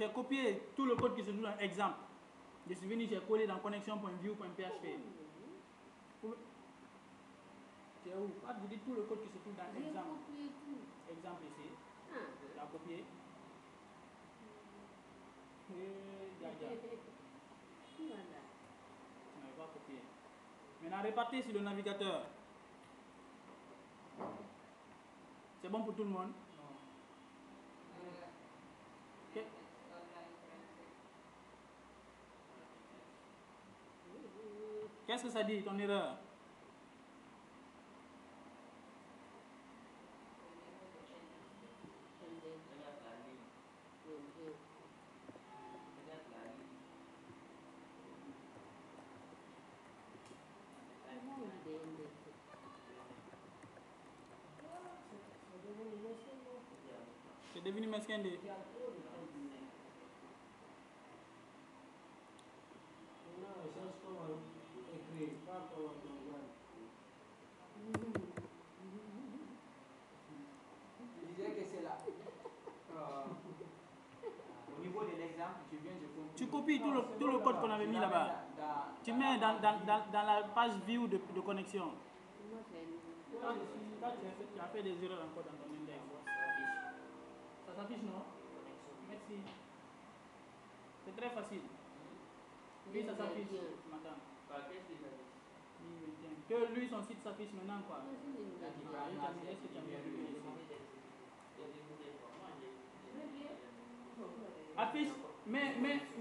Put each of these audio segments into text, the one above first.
j'ai copié tout le code qui se trouve dans exemple. Je suis venu, j'ai collé dans connexion.view.php. C'est où? Quand vous dites tout le code qui se trouve dans exemple. Exemple ici. Tu as copié. Voilà. Tu n'avais pas copié. Maintenant, répartez sur le navigateur. C'est bon pour tout le monde? Okay. Qu'est-ce que ça dit, ton erreur? C'est devenu mesquin. Je disais que c'est là. Au niveau de l'exemple, tu viens de copier. Tu copies tout le code qu'on avait mis là-bas. Tu mets dans la page view de connexion. Quand tu as fait des erreurs encore dans ton index. Ça s'affiche, non? Merci. C'est très facile. Oui, ça s'affiche, madame. Que lui, son site s'affiche maintenant, quoi. Est-ce que tu as bien vu ici? Affiche, mais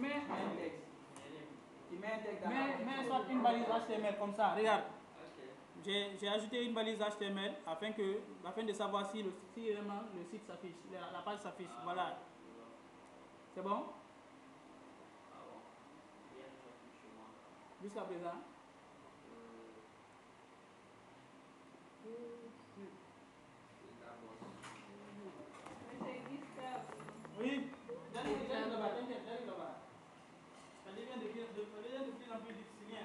soit une balise HTML comme ça, regarde. J'ai ajouté une balise HTML afin de savoir si vraiment le site s'affiche, la page s'affiche. Voilà. C'est bon? Jusqu'à présent? Oui, j'arrive là-bas, t'inquiète, j'arrive là-bas. Ça devient de plus en plus difficile.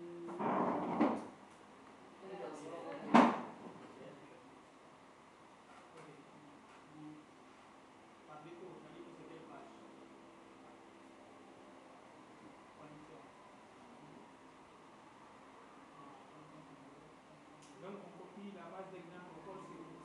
Donc on copie la base d'exemple encore sur le.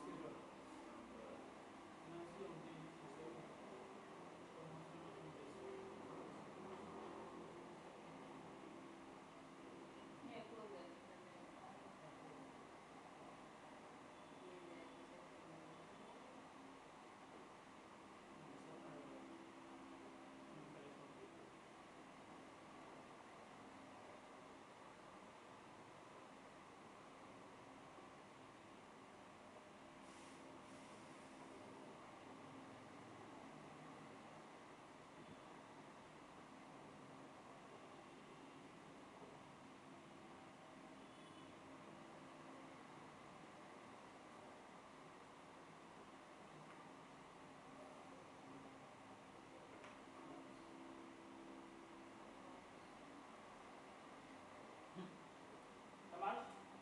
Ça marche?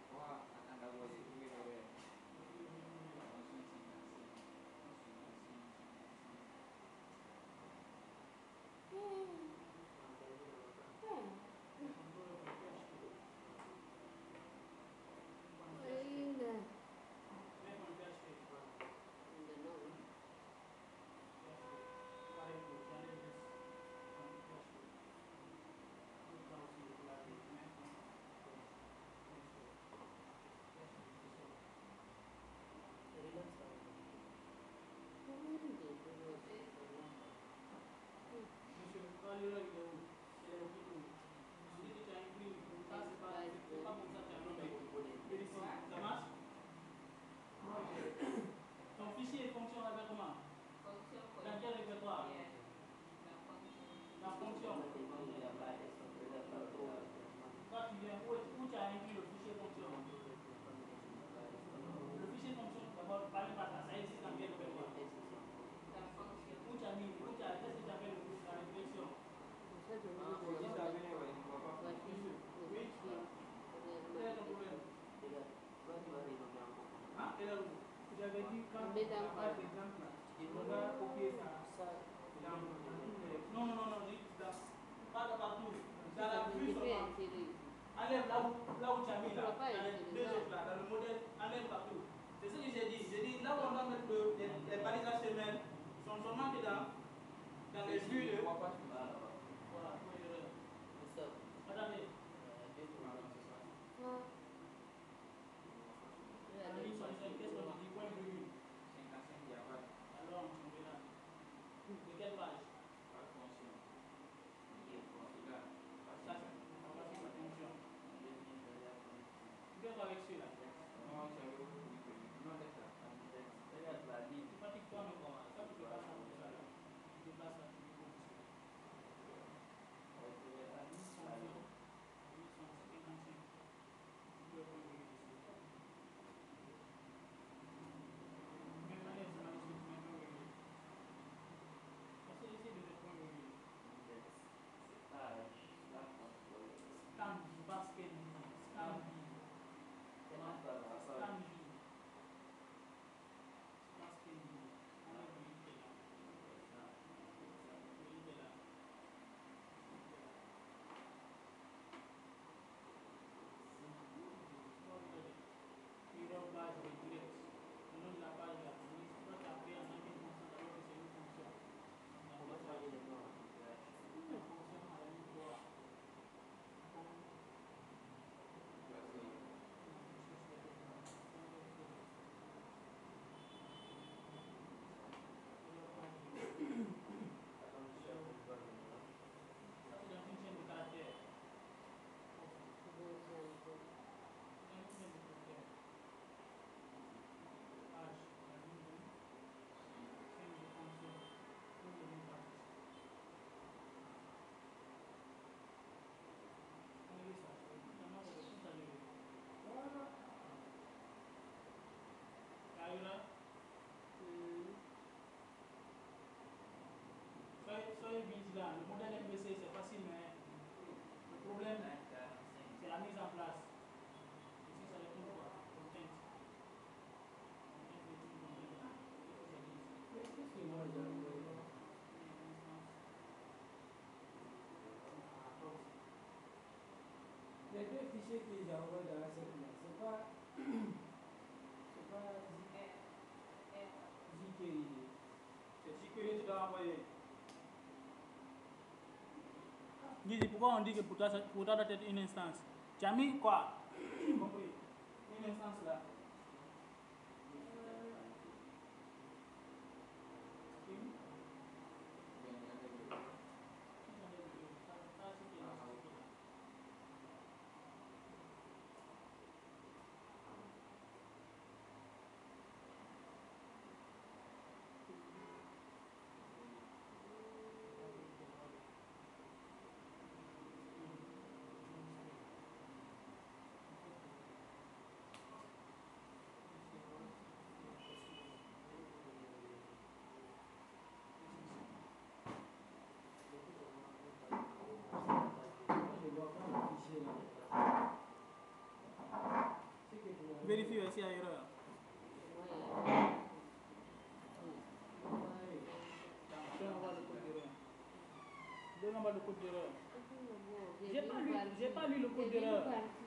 Ça marche? Ton fichier fonctionne avec comment? Dans quel répertoire? La fonction. Quand tu viens, où tu as inclus le fichier fonction? Le fichier fonction, d'abord, parlez pas ça, ça existe dans quel répertoire? Où tu as mis, qu'est-ce que tu as fait la réflexion? enlève là où tu as mis là, dans les deux autres là, dans le modèle, enlève partout. C'est ce que j'ai dit. J'ai dit là où on doit mettre les balises HTML, ils sont seulement que dans les vues de. Voilà, point d'erreur. Attendez. Qu'est-ce qu'on dit? Point virgule. 55, il n'y a pas. Alors on est là. De quelle page? Pas de fonction. Ça, c'est la fonction. Tu fais quoi avec celui-là? Non, c'est avec vous. Non, laisse là. Tu fatigues toi-même comment? Ça, tu peux pas ça comme ça là. Tu déplaces ça, tu mets comme ça. Soyez vigilants. Le modèle MVC c'est facile, mais le problème c'est la mise en place. Ici ça répond quoi? Content. Les deux fichiers que j'ai envoyés dans la cette là, c'est pas jQuery. C'est jQuery tu dois envoyer. Guy, pourquoi on dit que pour toi doit être une instance? Tu as mis quoi? J'ai compris. Une instance là. Vérifie s'il y a erreur. Donne-moi le code d'erreur. J'ai pas lu le code d'erreur.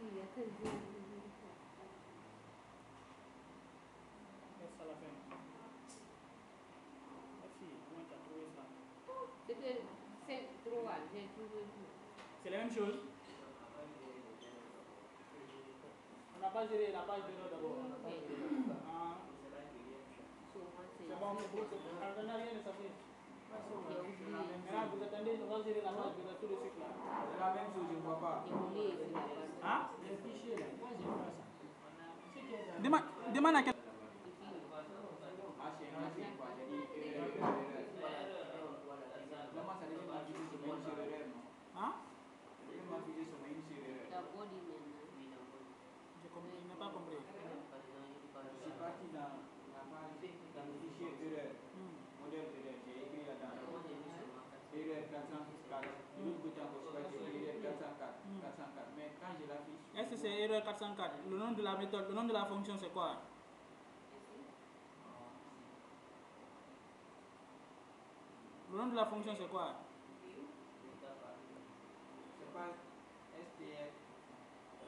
Laisse à la fin. Merci, comment tu as trouvé ça? C'était 5-3, j'ai trouvé tout. C'est la même chose? On n'a pas géré la page d'erreur d'abord. C'est bon, on n'a rien de sorti. Maintenant, vous attendez, on va gérer la page d'erreur tout de suite là. C'est la même chose, je ne vois pas. Hein? Les fichiers là, moi j'ai pas ça. Demande à quel. Ah, c'est non, c'est quoi? J'ai dit erreur. Comment ça devait m'afficher sur une seule erreur, non? Hein? Ça devait m'afficher sur une seule erreur. Je n'ai pas compris. Je suis parti dans la page, dans le fichier erreur, modèle erreur, j'ai écrit là-dedans. Erreur 404. De l'autre côté encore, j'ai écrit erreur 404. Mais quand je l'affiche. Est-ce que c'est erreur 404? Le nom de la méthode, le nom de la fonction c'est quoi? Le nom de la fonction c'est quoi? C'est pas STL.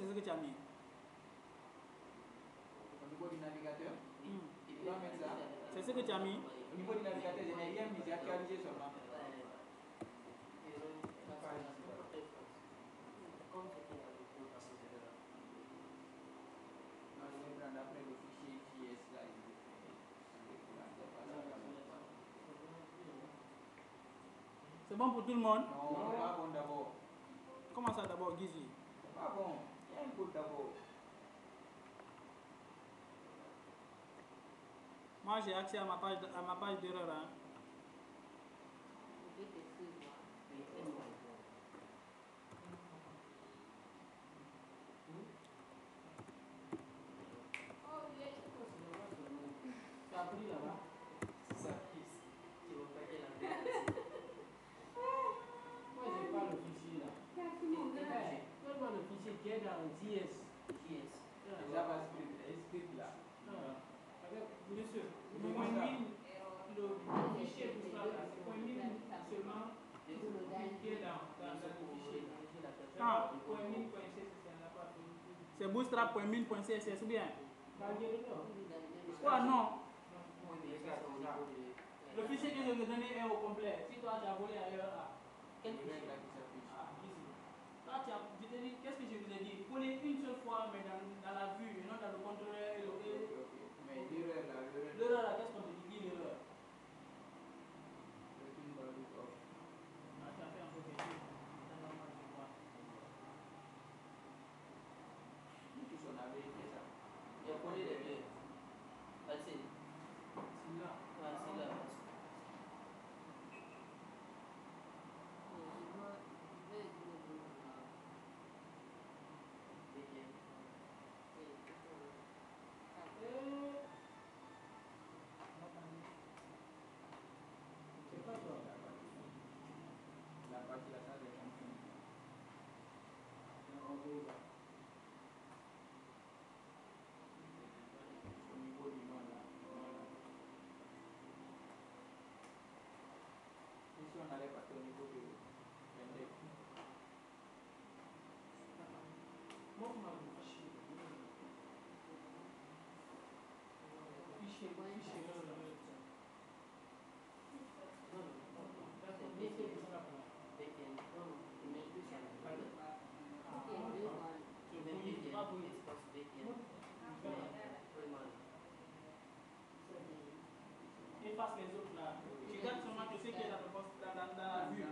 ce que tu as mis. Au niveau du navigateur, tu dois mettre ça. C'est ce que tu as mis. Au niveau du navigateur, je n'ai rien mis, j'ai actualisé seulement. Après le fichier JS là, c'est bon pour tout le monde? Non, c'est pas bon d'abord. Comment ça d'abord, Gizi? C'est pas bon. Il y a un code d'abord. Moi j'ai accès à ma page d'erreur. Hein. C'est bootstrap.min.css ou bien? Quoi, non? Le fichier que je vous ai donné est au complet. Si toi tu as volé ailleurs, quel fichier? Toi, je te dis, qu'est-ce que je vous ai dit? Coller une seule fois, mais dans la vue, et non dans le contrôleur. Mais l'erreur là, l'erreur là, qu'est-ce qu'on te dit l'erreur? Tu as fait un peu quelque chose. C'est normal, je vois. Tous on avait fait ça. Il a collé les deux. Facile. Celui-là. Ouais, celui-là. On allait partir au niveau de l'index. Efface les autres là. Tu gardes seulement que ce qui est dans la vue.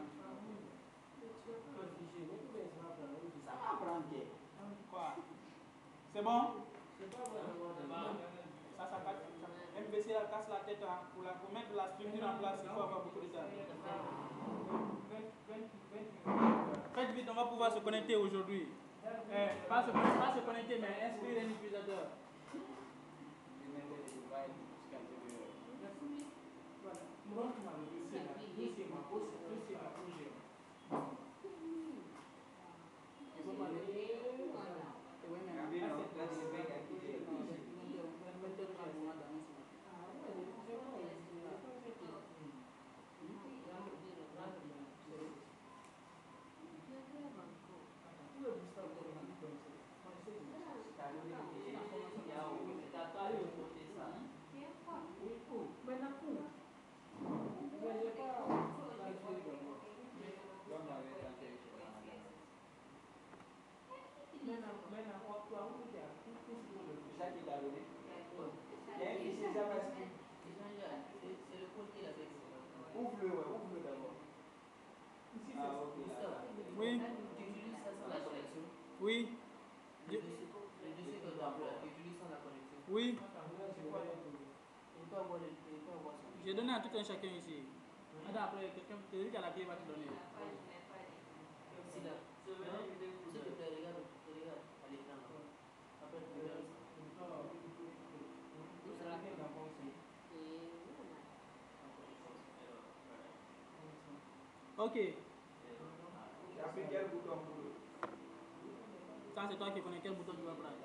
Ça va prendre. Quoi? C'est bon? C'est pas vraiment Ça casse. MVC elle casse la tête hein. Pour mettre la structure en place, il faut avoir beaucoup de temps. Faites vite, on va pouvoir se connecter aujourd'hui. Pas se connecter, mais inscrire un utilisateur. Ouvre-le d'abord. Ah, ok. Oui. Tu utilises ça sans la connexion? Oui. Le dossier que tu utilises sans la connexion? Oui. Il peut avoir ça. J'ai donné à tout un chacun ici. Attends, après, quelqu'un te dit qu'à la clé va te donner. Si là. S'il te plaît, regarde à l'écran. Après, tu regardes ça. Ok. Tu as pris quel bouton pour eux? Ça, c'est toi qui connais quel bouton tu vas prendre.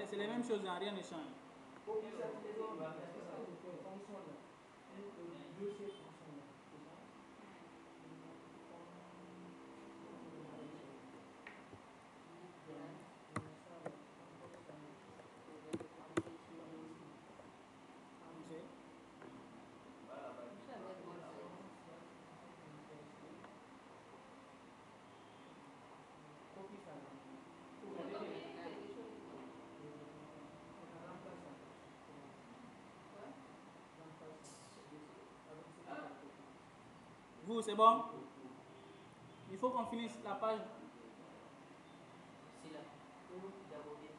c'est les mêmes choses, hein, rien ne change. Copie certifiée, c'est ça le fonction là. Le dossier fonction là. C'est ça? Copie ça là. Vous, c'est bon? Il faut qu'on finisse la page. Si là, d'abord, avec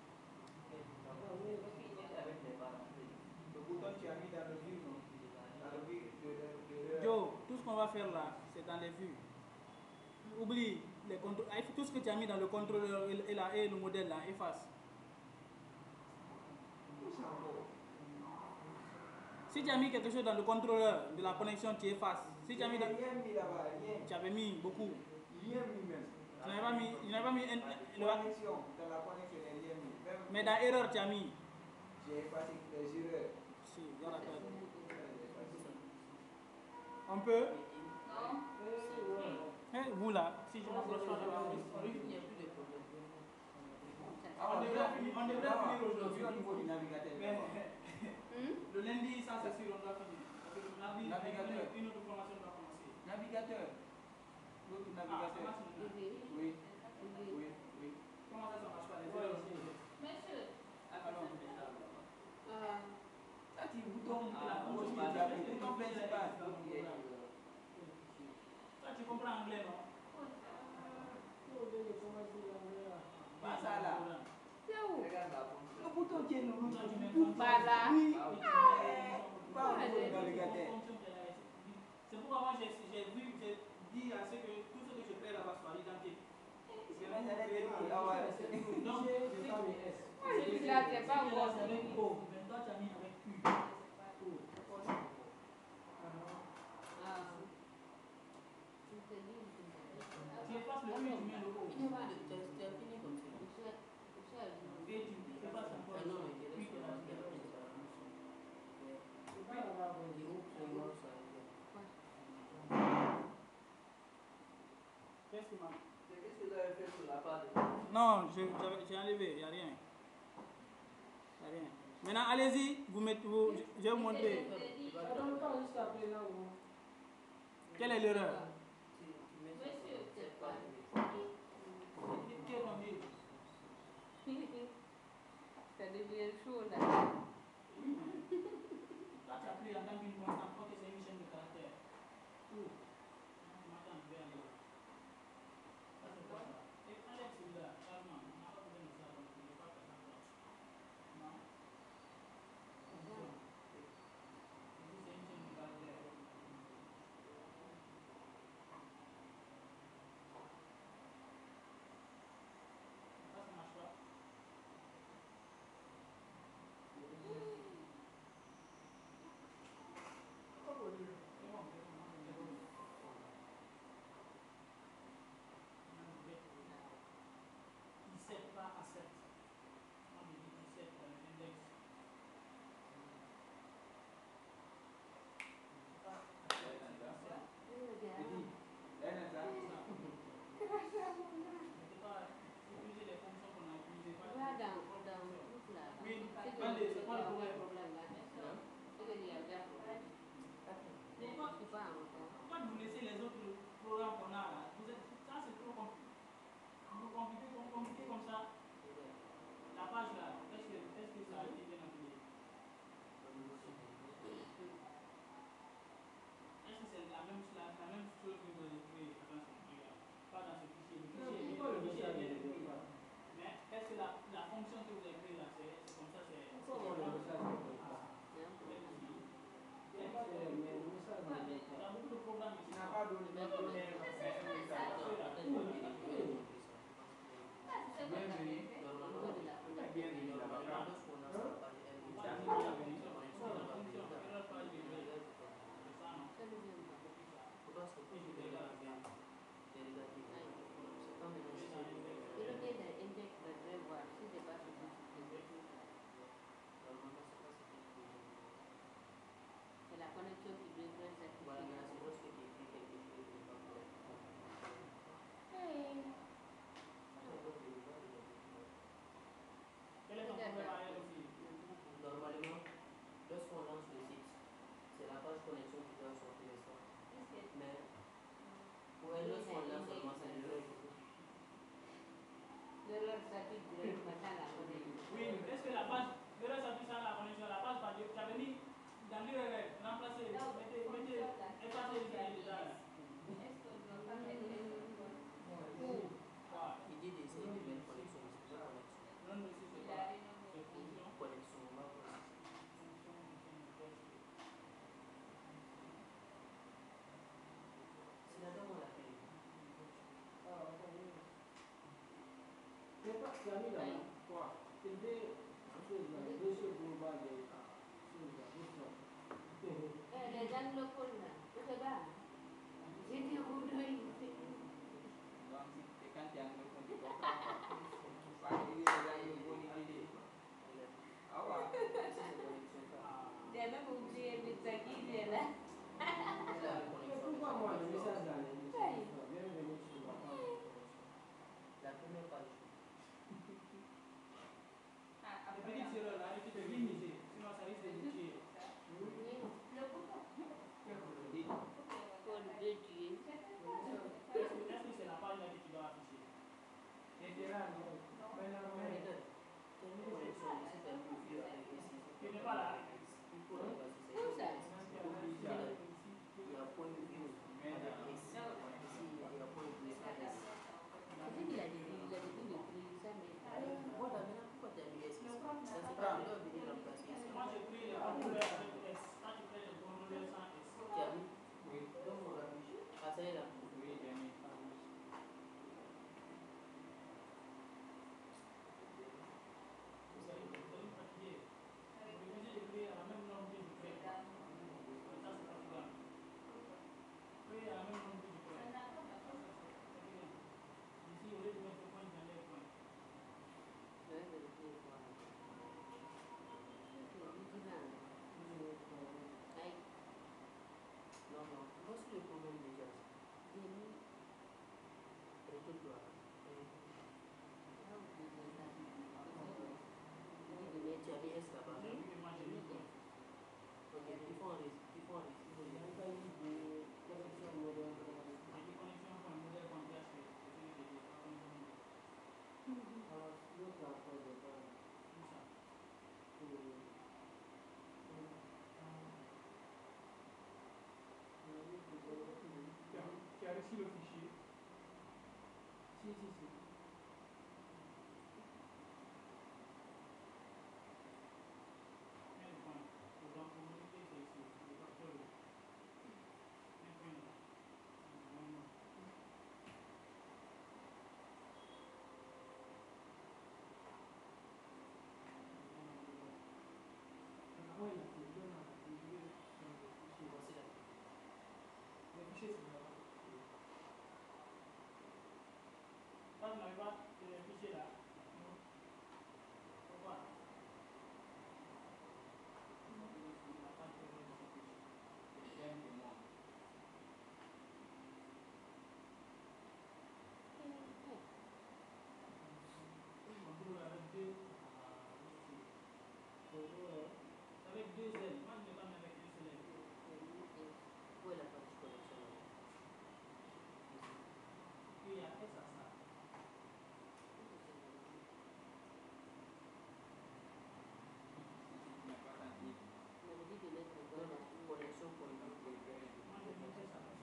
les barres. Le bouton tu as mis dans le vue, non? Dans le vue de Joe, tout ce qu'on va faire là, c'est dans les vues. Oublie les contrôles. Tout ce que tu as mis dans le contrôleur et le modèle là, efface. Si tu as mis quelque chose dans le contrôleur de la connexion, tu effaces. Si tu as mis dans... rien mis là-bas, rien. Tu avais mis beaucoup. Rien mis même. Tu n'avais pas mis, Connexion, dans la connexion, il n'y a rien mis. Même mais dans erreur, tu as mis. j'ai effacé les erreurs. Si, je rappelle. On peut? Eh, vous là, si je m'approche pas de la Il n'y a plus de problème. on devrait finir aujourd'hui au niveau du navigateur. Le lundi, ça c'est sûr, on doit finir. Parce que le mardi, Navigateur. une autre formation doit commencer. Navigateur. L'autre navigateur. Ça marche maintenant. Oui. Oui. Oui. Comment ça marche pas les erreurs aussi? Alors, ça c'est le bouton, la le bouton principal. Toi, tu comprends anglais, non? Pas ça là. Regarde la fonction. Le bouton qui est le rouge. Voilà. Oui. Ah, Pas au niveau du navigateur. C'est pourquoi moi j'ai dit à ceux que tout ce que je fais là-bas soit identique. C'est vrai, ça allait être ah ouais. Donc, Là, c'est pas moi. bon. C'est avec O, mais toi tu as mis avec U. Tu effaces le U, tu mets le O. Il n'y a pas de test, tu as fini comme ça. Et tu effaces encore Ah le non, U. il te reste la fonction. C'est pas grave. Et où tu vois ça? Qu'est-ce qui marche? Qu'est-ce que vous avez fait sur la part de... Non, j'ai enlevé, il n'y a rien. Il n'y a rien. Maintenant, allez-y, je vais vous montrer. Attends pas juste après là où. Quelle est l'erreur? Tu mets ça sur cette page. Qu'est-ce qu'on dit? Ça devient chaud là. Toi, tu as pris en tant qu'une constante, ok, c'est une chaîne de caractères. Tout. Maintenant, je vais aller là. Ça, c'est quoi ça? Et Alex, celui-là, carrément, on n'a pas besoin de ça, donc il ne pas faire ça. Non? Ici, c'est une chaîne de caractères. Ça, ça marche pas? Pourquoi vous laissez les autres programmes qu'on a là? Ça c'est trop compliqué comme ça. La page là, est-ce que ça a été bien appelé? Est-ce que c'est la même chose que vous avez créé? Attention, regarde. Pas dans ce fichier. Le fichier est bien écrit. Mais est-ce que la fonction que vous avez créée là, c'est comme ça, c'est... Il y a beaucoup de programmes ici. Tu n'as pas donné de Bienvenue. Ellos con la formación de los L'erreur s'applique directement dans la connexion. Oui, est-ce que la page, l'erreur s'applique à la connexion, la page va dire, tu avais mis dans l'URL, remplacer, mettez, effacez les déjà là. Est-ce qu'on doit pas mettre un Voilà. il dit d'essayer de mettre connexion, c'est pas connexion. Non, mais si c'est Il pas, a rien c'est fonction. Connexion, on va voir. C'est là-dedans on l'a fait. Mais pas, tu as mis là, quoi? C'est deux choses là, deux choses globales des choses là, deux choses. les anglophones là, tu regardes. J'ai dit vous deux. Donc, c'est quand tu es anglophone, tu comprends pas. Pas que les anglophones, ils disent. Ah ouais. Tu as même oublié de mettre ça qui est là. Mais pourquoi moi le message là, les messages là, bienvenue sur la page de connexion. La première page. Les petites erreurs là, tu peux minimiser, sinon ça risque de vous tuer. Pour le tuer. Est-ce que c'est la page là que tu dois afficher? Et c'est là, non. Maintenant, Connexion, c'est un profil avec ici. Tu n'es pas là. Il faut la passer. Où ça? Il y a point de vue avec S. Ici, il y a point de vue avec S. C'est qu'il a dit de créer ça, mais. Voilà, maintenant pourquoi tu as mis S ici? Ça c'est pas de leur venir remplacer ici. Moi j'ai pris les contrôleurs avec S. Quand tu fais les contrôleurs sans S. Tu as mis? Oui. Donc on affiche. Ah, ça y est là. Oui, j'ai mis. Vous allez fatiguer. Vous êtes obligé de créer à la même norme que je fais. Ça c'est fatigant. Créer à la même norme que je fais. Ici, au lieu de mettre point, j'enlève point. Non, non. Voici le problème déjà. Retourne-toi. Tu as mis S là-bas. J'ai vu que moi j'ai mis point. Ok, il faut en récit. il y a pas eu de connexion moderne. J'ai dit connexion point modèle point PHP. C'est ce que j'ai dit. Pas connexion modèle. Alors, l'autre là, quoi, de pas. Tout ça. Tu as reçu le fichier? Si, si, si. Mets le point. Pour modifier, c'est ici. Le facteur. Mets le point là. Non, non. Oui, c'est bien là. Voici là. Le fichier, c'est là. Quand vous n'avez pas le fichier là, pourquoi? J'aime que moi. Contrôle avec deux. Avec deux L. Moi je n'ai pas mis avec un seul L. Où est la partie connexion là? Puis il y a S à ça. Tu n'as pas senti. On avait dit de mettre le connexion pour le groupe. Moi je mets S à ça.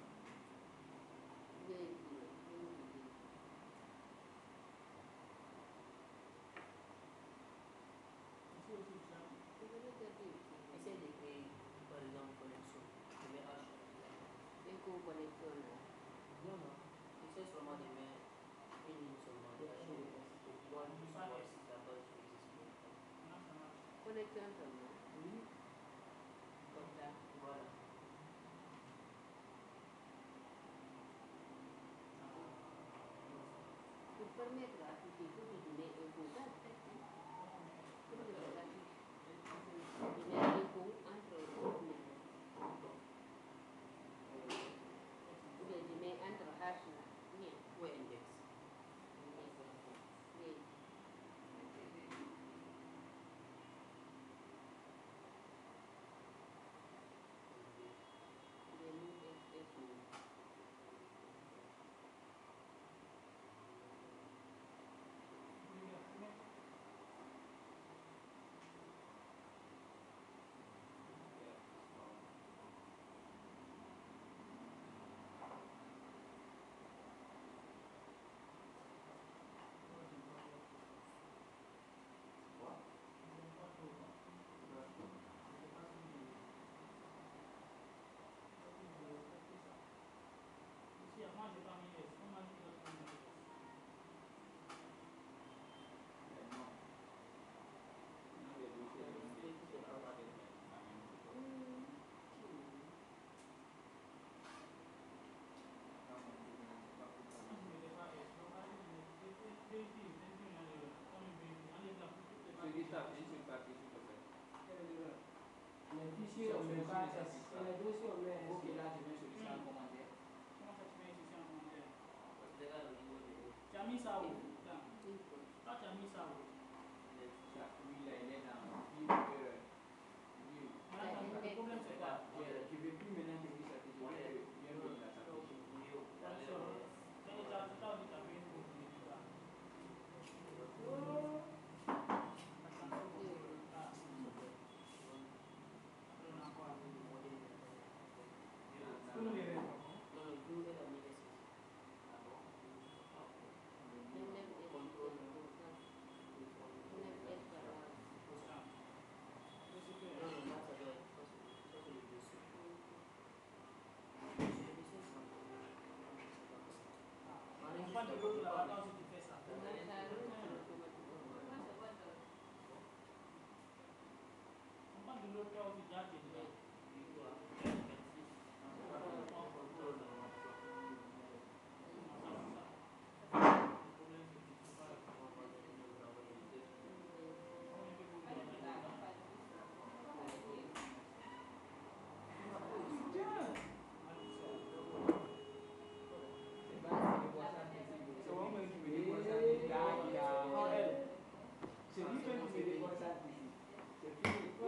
Ici aussi tu as. Essaye de créer, par exemple, connexion. Je mets H. Non, non. Essaye seulement de mettre une ligne seulement de H. Moi, je sais pas si la base existe. Là ça marche. Connexion seulement. Oui. Comme ça. Voilà. Pour permettre à afficher, il faut que tu mets un code. Pour que ça affiche. Tu mets un code entre les deux. Ou bien tu mets entre hash là. Bien. Où est index? Bien. fichier, on met pas S. C'est les dossiers, on met S. Ok, là, je viens sur le en commentaire. Comment ça tu mets ici en commentaire? C'est là le niveau de. Tu as mis ça où? Là. Info. Toi, tu as mis ça où? Oui, là, il est dans view erreur. View. Maintenant, le problème, c'est quoi? Je ne veux plus maintenant que vous sortez, je veux que bienvenue là, ça fiche. Attention. Mais tu as envie de taper une faute, mais tu vas. Pas de l'autre là, quand tu fais ça. On parle de l'autre là aussi, déjà, tu es dedans. C'est lui-même qui me déconne ça ici. C'est fini. Ah,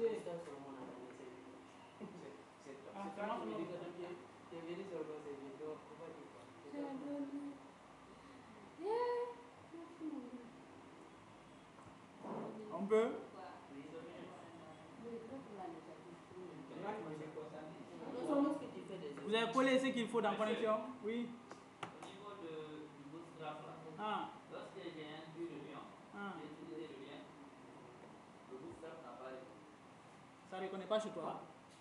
c'est moi qui me dis. On peut? Vous avez collé ce qu'il faut dans connexion? Oui. Au niveau du bootstrap là, Ah. lorsque j'ai un but de lien, Ah. j'ai utilisé le lien, le bootstrap apparaît. Ça ne reconnaît pas chez toi.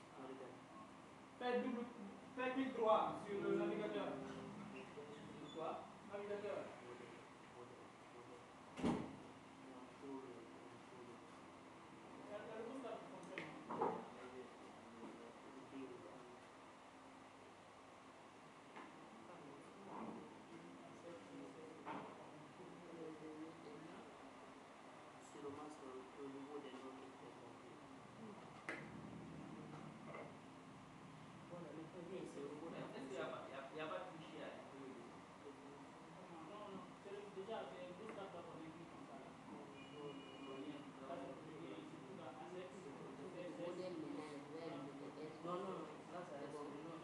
Fais clic droit sur le navigateur. Sur quoi? Navigateur. Sûrement sur le niveau des noms qui sont compris. Est-ce qu'il n'y a pas de fichier à l'intérieur? Non, déjà, c'est juste là qu'on est mis comme ça. Non, non, là ça reste.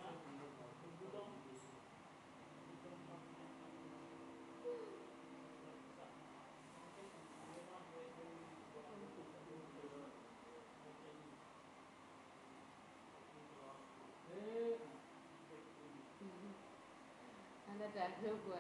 Quoi.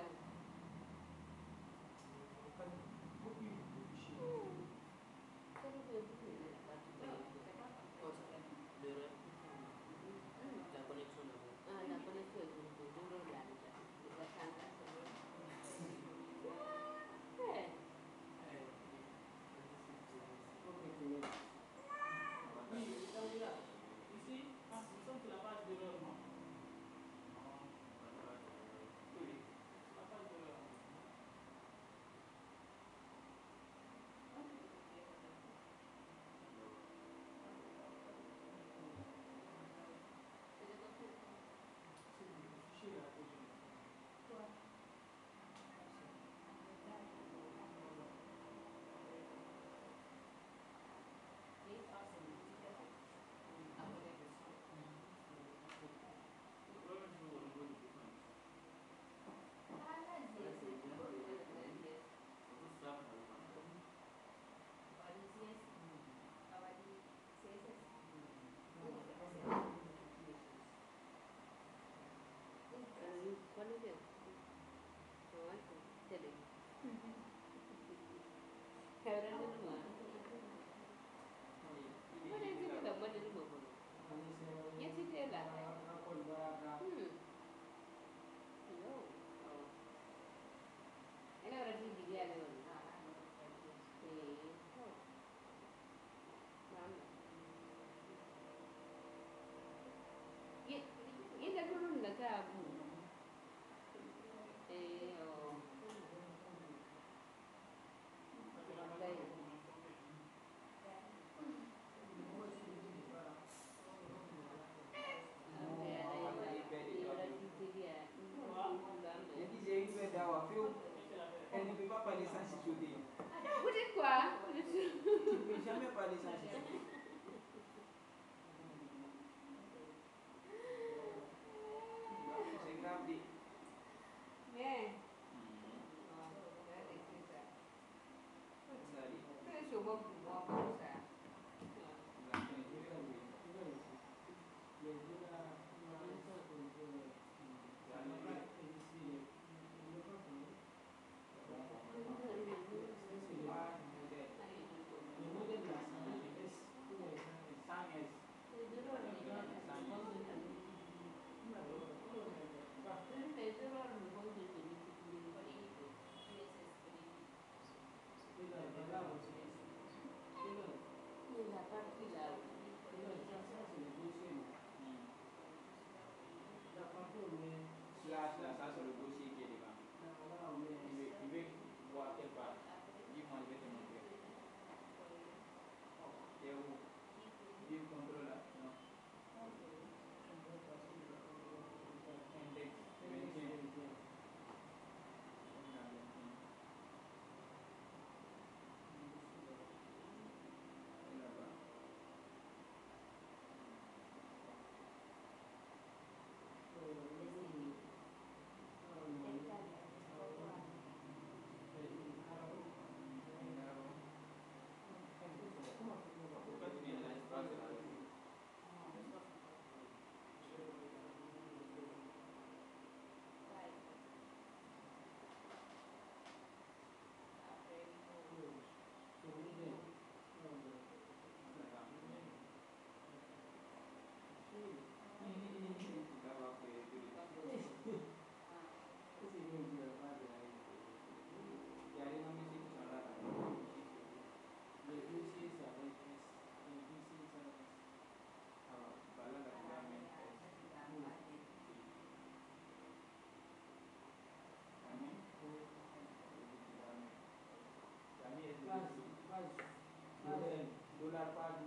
La connexion d'abord. Ah, la connexion est toujours là. Ici, nous sommes sur la page d'erreur, non? La page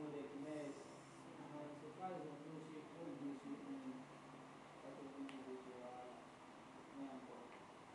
modèle, mais c'est pas un dossier pour le dossier où ça te dit que tu as mis encore.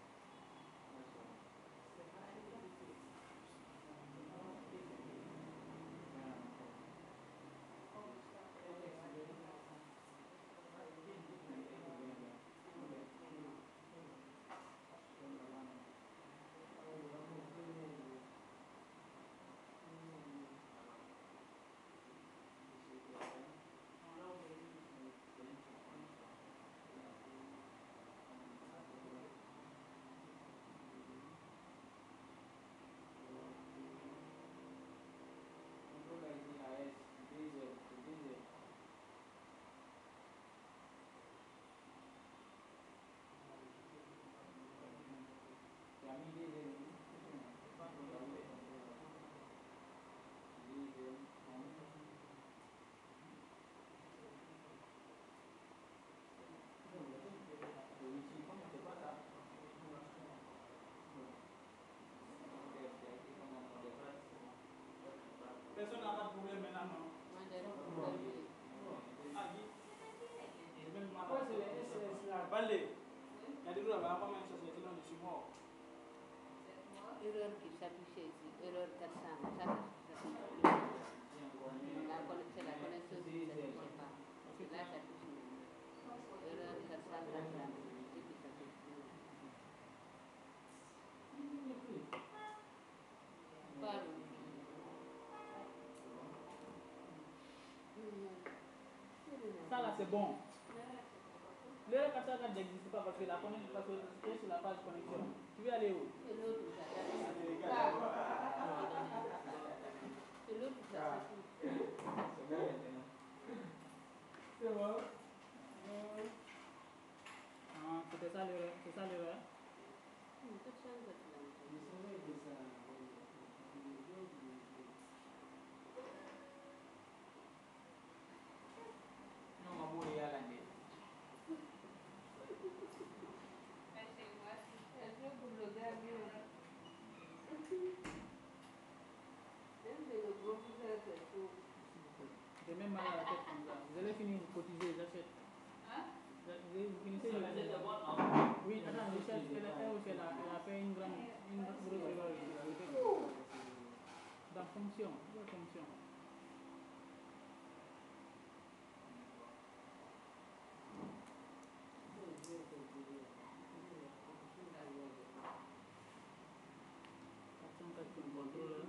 Personne n'a pas de problème maintenant, non? Ah, Guy. C'est même mal. Pourquoi c'est les SLS là? Valé. Il y a des gens qui ont même société là, je suis mort. Erreur qui s'affiche ici, erreur 400, ça s'affiche. C'est la connexion qui ne s'affiche pas. Parce que là, ça s'affiche. Erreur 400, c'est qui s'affiche. Pardon. Ça là, c'est bon. L'erreur 404 n'existe pas parce que la connexion, parce que c'est sur la page connexion. Tu veux aller où? C'est l'autre, ça s'affiche. C'est l'autre, ça s'affiche. C'est bon. Ah, c'était ça l'erreur. C'est ça l'erreur. Non, ma boule est à l'année. J'ai même mal à la tête comme ça. Vous allez finir de cotiser, j'achète. Vous finissez de Oui, attends, je cherche. Elle a fait une grosse erreur ici. Dans fonction. Fonction. Contrôle.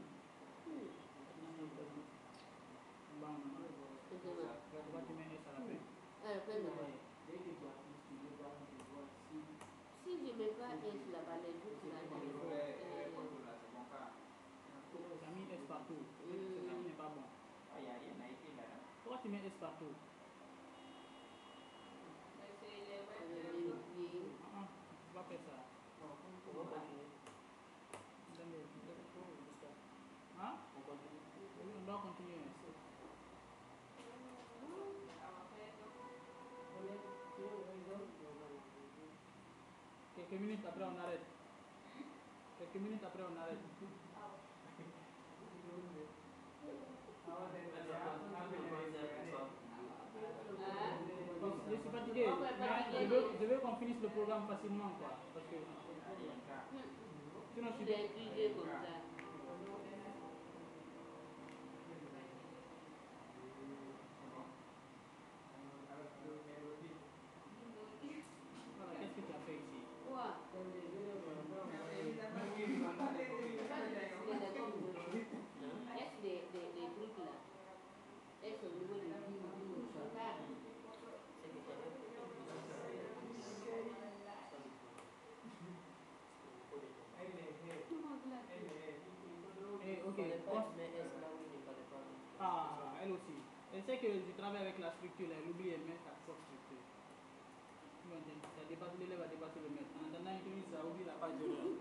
Pourquoi tu mets ça à la fin? Si je ne mets pas S là-bas, les autres là, C'est bon cas. Tu as mis S partout. Ça n'est pas bon. Ah, il y a rien à écrire là. Pourquoi tu mets S partout? Ah, tu vas faire ça. Hein? On doit continuer. Quelques minutes après on arrête. Quelques minutes après on arrête. Je suis fatigué. Je veux qu'on finisse le programme facilement quoi. Parce que sinon je suis écrit comme ça. Voilà, qu'est-ce que tu as fait ici? Quoi? Est-ce des trucs là? Est-ce au niveau du ça? Ok. Ah, elle aussi. Elle sait que je travaille avec la structure, elle oublie, elle met sa propre structure. Ça dépasse l'élève, a dépassé le maître. En attendant, il utilise ça, oublie la page de l'heure.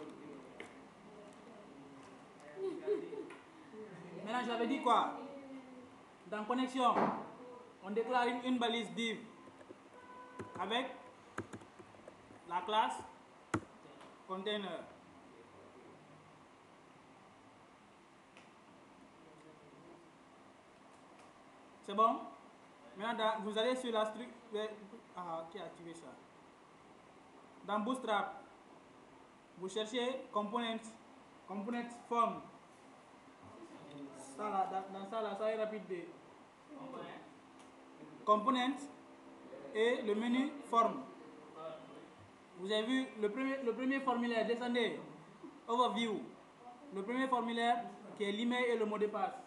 Maintenant, j'avais dit quoi? Dans connexion, on déclare une balise div avec la classe container. C'est bon? Maintenant, vous allez sur la structure. Ah, qui a activé ça? Dans Bootstrap, vous cherchez Components Form. Ça là, dans ça là, ça est rapide. Components et le menu Form. Vous avez vu le premier formulaire, descendez. Overview. Le premier formulaire qui est l'email et le mot de passe.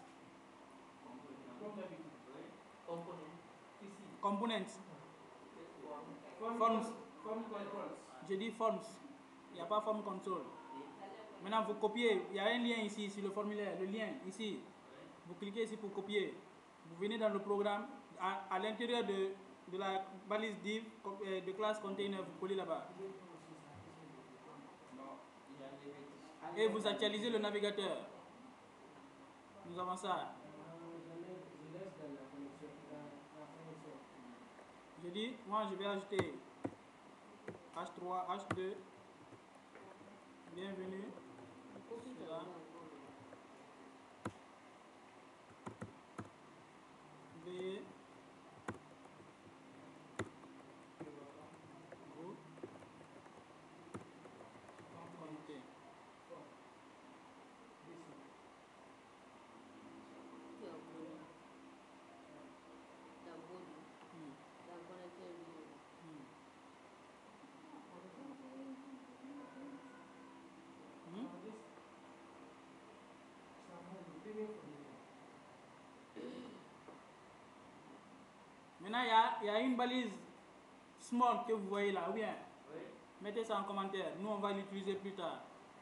Components. Forms. Je dis forms. Il n'y a pas form control. Maintenant, vous copiez. Il y a un lien ici sur le formulaire. Le lien ici. Vous cliquez ici pour copier. Vous venez dans le programme. À l'intérieur de la balise div de classe container, vous collez là-bas. Et vous actualisez le navigateur. Nous avons ça. Je dis, moi je vais ajouter H3, H2. Bienvenue. Là. Veuillez vous connecter. Maintenant, il y a une balise small que vous voyez là, ou bien? Oui. Mettez ça en commentaire. Nous, on va l'utiliser plus tard.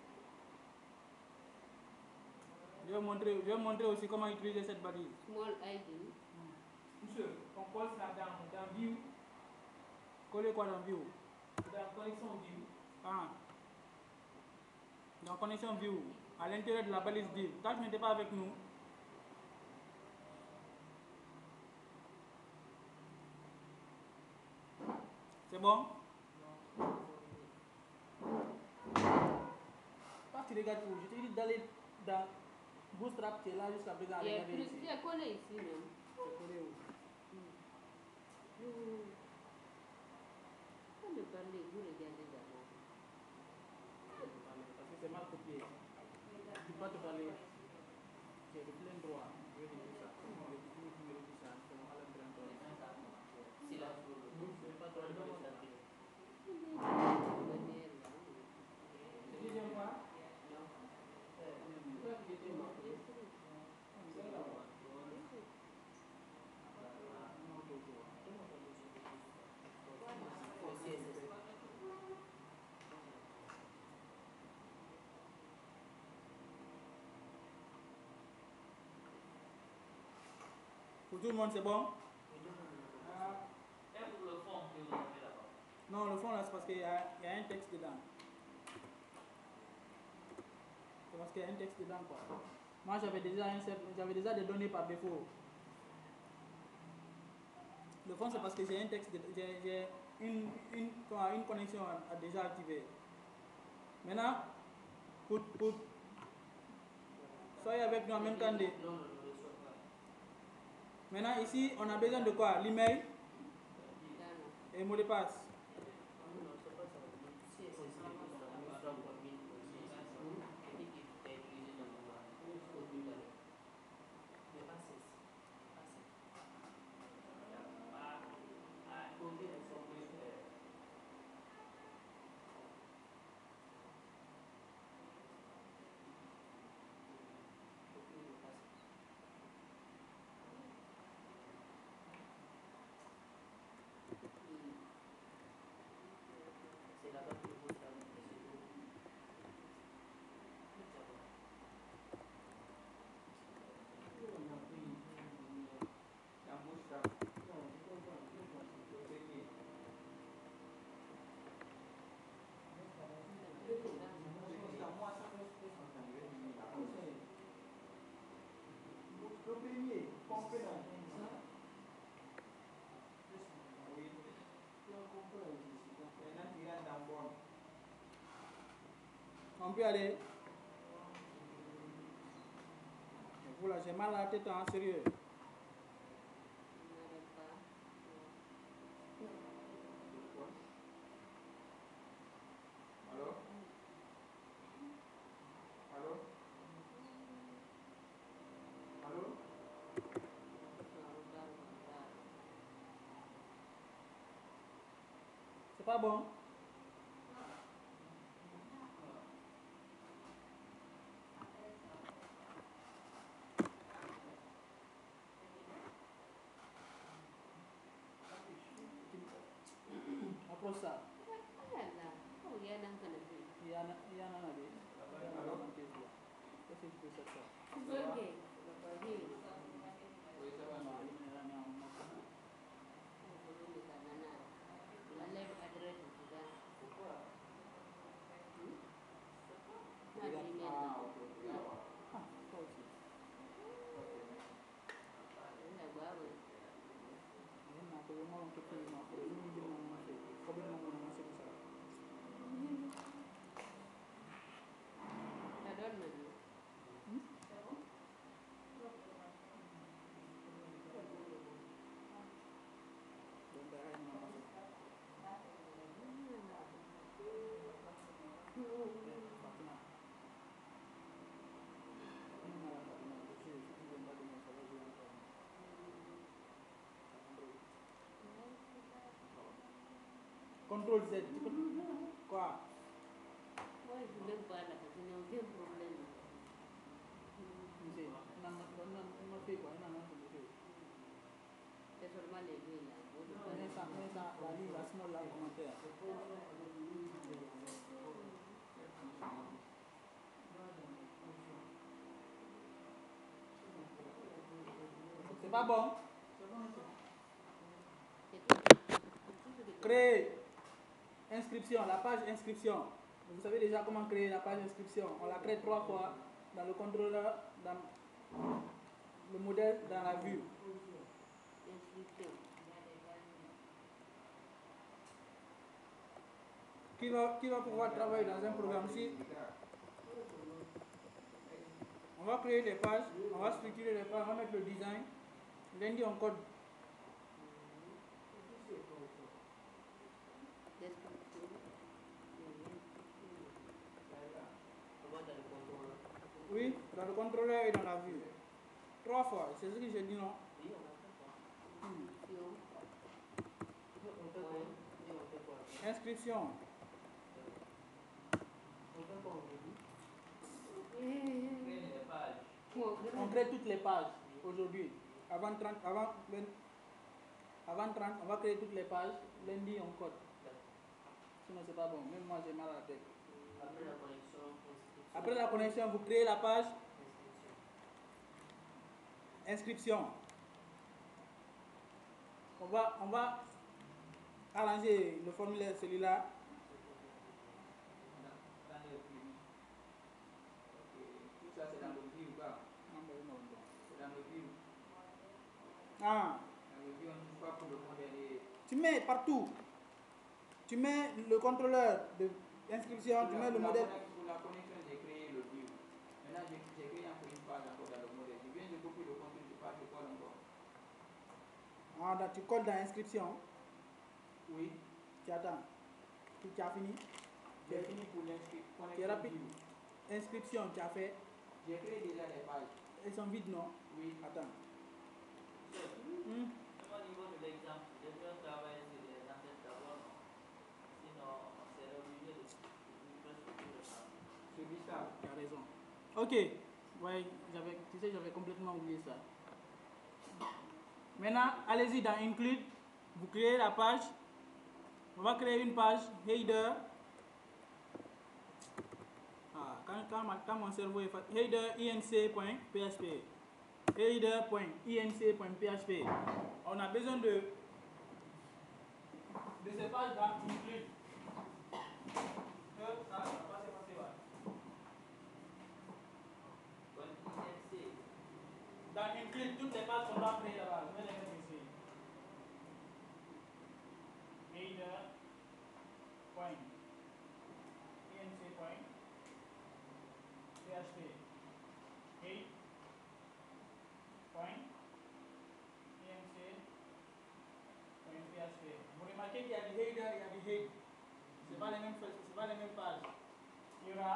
Je vais montrer aussi comment utiliser cette balise. Small ID. Monsieur, on colle ça dans View. Coller quoi dans View? Dans Connexion View. Ah. Dans Connexion View. À l'intérieur de la balise div. Tant que vous n'êtes pas avec nous. C'est bon? Pas tu regardes où? Je te dis d'aller dans Bootstrap, tu es là jusqu'à présent. Il y a collé ici même. C'est collé où? Quand vous parlez, vous regardez d'abord. Parce que c'est mal copié. Je ne peux pas te parler. C'est le plein droit. Je vais dire ça. Si la pas trop de deuxième fois. Pour tout le monde, c'est bon? Le fond que vous avez là-bas. Non, le fond là, c'est parce qu'il y a un texte dedans. C'est parce qu'il y a un texte dedans, quoi. Moi, j'avais déjà des données par défaut. Le fond, c'est parce que j'ai un texte, j'ai une connexion déjà activée. Maintenant, soyez avec nous en même temps. Maintenant, ici, on a besoin de quoi? L'email et mot de passe. C'est là-bas que vous avez Le premier, comprenant. On peut aller. Voilà, j'ai mal à la tête, hein, sérieux. pas bon? Approche ça. Voilà. Oh, il y a un canapé. Il y en a des. Qu'est-ce que tu peux faire ça? Ok. Oui. Oui, ça va. Non, il y en a un. La lèvre adresse, c'est ça. C'est quoi? Ma lumière. Ah, ok, ok. D'accord. Ah, toi aussi. Ok, merci. La voix, oui. Il y en a que moi, on peut plus m'en faire. Nous, on dit non, on fait. Combien de monde on a fait ça? Ça donne maintenant. Donc, derrière, on a fait. Fatima. On a la Fatima. Si tu veux pas donner, ça va jouer encore. Contrôle Z. Tu peux... Quoi? Moi, je ne veux pas là, parce qu'il n'y a aucun problème. Monsieur, on a fait quoi? On a fait. C'est seulement les deux là. Mais ça, la ligne, la small là, commentaire. C'est pas bon? Créer. Inscription, la page inscription. Vous savez déjà comment créer la page inscription. On la crée 3 fois dans le contrôleur, dans le modèle, dans la vue. Inscription. Qui va pouvoir travailler dans un programme ici? On va créer des pages, on va structurer les pages, on va mettre le design. Lundi, on code. Comment dans le contrôleur? Oui, dans le contrôleur et dans la vue. 3 fois, c'est ce que j'ai dit, non? Oui, on a fait quoi? Inscription. On fait quoi? Oui, on fait quoi? Inscription. On fait quoi aujourd'hui? Créer les pages. On crée toutes les pages aujourd'hui. Avant 30, on va créer toutes les pages. Lundi, on code. Sinon, c'est pas bon. Même moi, j'ai mal à la tête. Après la connexion, inscription. Après la connexion, vous créez la page inscription. On va arranger le formulaire, celui-là. Dans le view. Ok. Tout ça, c'est dans le view, quoi. C'est dans le view. Ah, Dans le view, on ne touche pas pour le modèle. tu mets partout. Tu mets le contrôleur d'inscription, tu mets le modèle. Pour la connexion, j'ai créé le view. Maintenant, j'ai créé encore une page encore dans le modèle. Je viens de copier le contenu du page, je colle encore. Ah, là, tu colles dans l'inscription. Oui. Tu attends. Tu as fini? J'ai fini pour l'inscription. Tu es rapide. Inscription, tu as fait. J'ai créé déjà les pages. Elles sont vides, non? Oui. Attends. Même au niveau de l'exemple, je vais travailler sur les enquêtes d'abord. Sinon, c'est obligé de presque tout le temps. Celui-là. Tu as raison. Ok. Ouais, j'avais complètement oublié ça. Maintenant, allez-y dans Include. Vous créez la page. On va créer une page header. Ah, quand mon cerveau est fatigué. Header inc.php. Header.inc.php. On a besoin de ces pages dans Include. Ça va pas s'effacer, ouais. Dans Include, toutes les pages sont pas créées là-bas. Je vais les mettre ici. Header.inc.php. Head.inc.php. Vous remarquez qu'il y a du header, il y a du head. Ce n'est pas les mêmes pages. Il y aura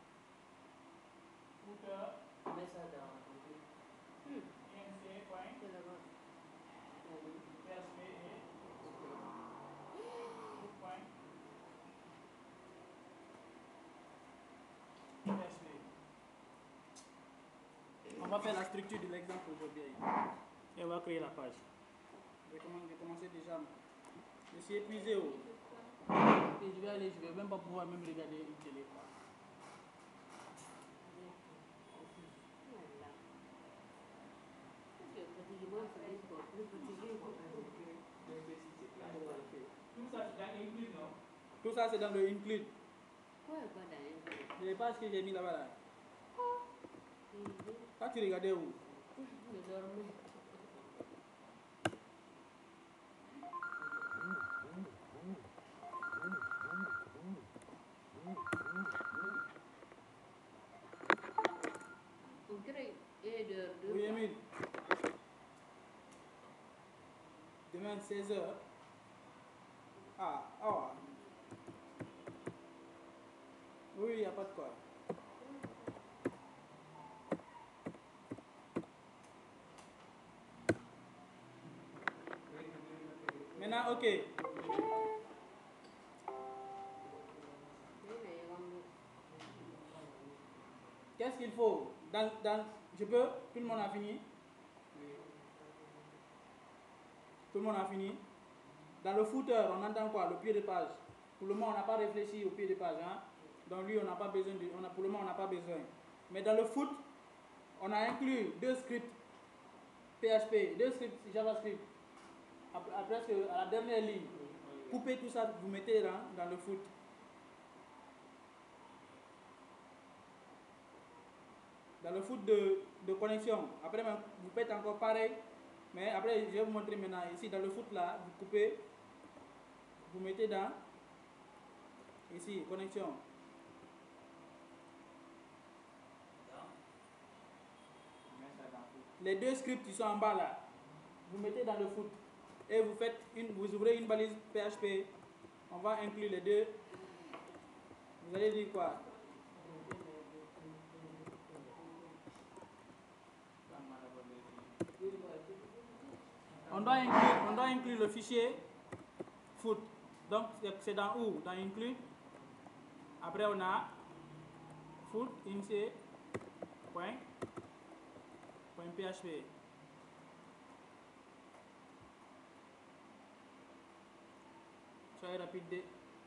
footer. Mets ça dans le truc. inc.php et va faire la structure de l'exemple aujourd'hui. Et on va créer la page. Je vais commencer déjà. Je suis épuisé. Et je vais même pas pouvoir même regarder une télé. Tout ça c'est dans le include. Les pages que j'ai mis là-bas là. Quand tu regardais où? Oui, Emile. Demain 16h. Ah, oh. Oui, il n'y a pas de quoi. Maintenant, ok. Qu'est-ce qu'il faut je peux? Tout le monde a fini? Tout le monde a fini? Dans le footer, on entend quoi? Le pied de page. Pour le moment, on n'a pas réfléchi au pied de page. Hein? Donc lui, on n'a pas besoin pour le moment, on n'a pas besoin. Mais dans le foot, on a inclus 2 scripts PHP, 2 scripts JavaScript. Après, à la dernière ligne, coupez tout ça, vous mettez dans le foot. Dans le foot de connexion. Après, vous faites encore pareil. Mais après, je vais vous montrer maintenant. Ici, dans le foot là, vous coupez. Vous mettez dans. Ici, connexion. Les 2 scripts qui sont en bas là. Vous mettez dans le foot. Et vous ouvrez une balise PHP. On va inclure les 2. Vous allez dire quoi? On doit inclure le fichier foot. Donc c'est dans où? Dans include. Après on a foot inc point php. Soyez rapide.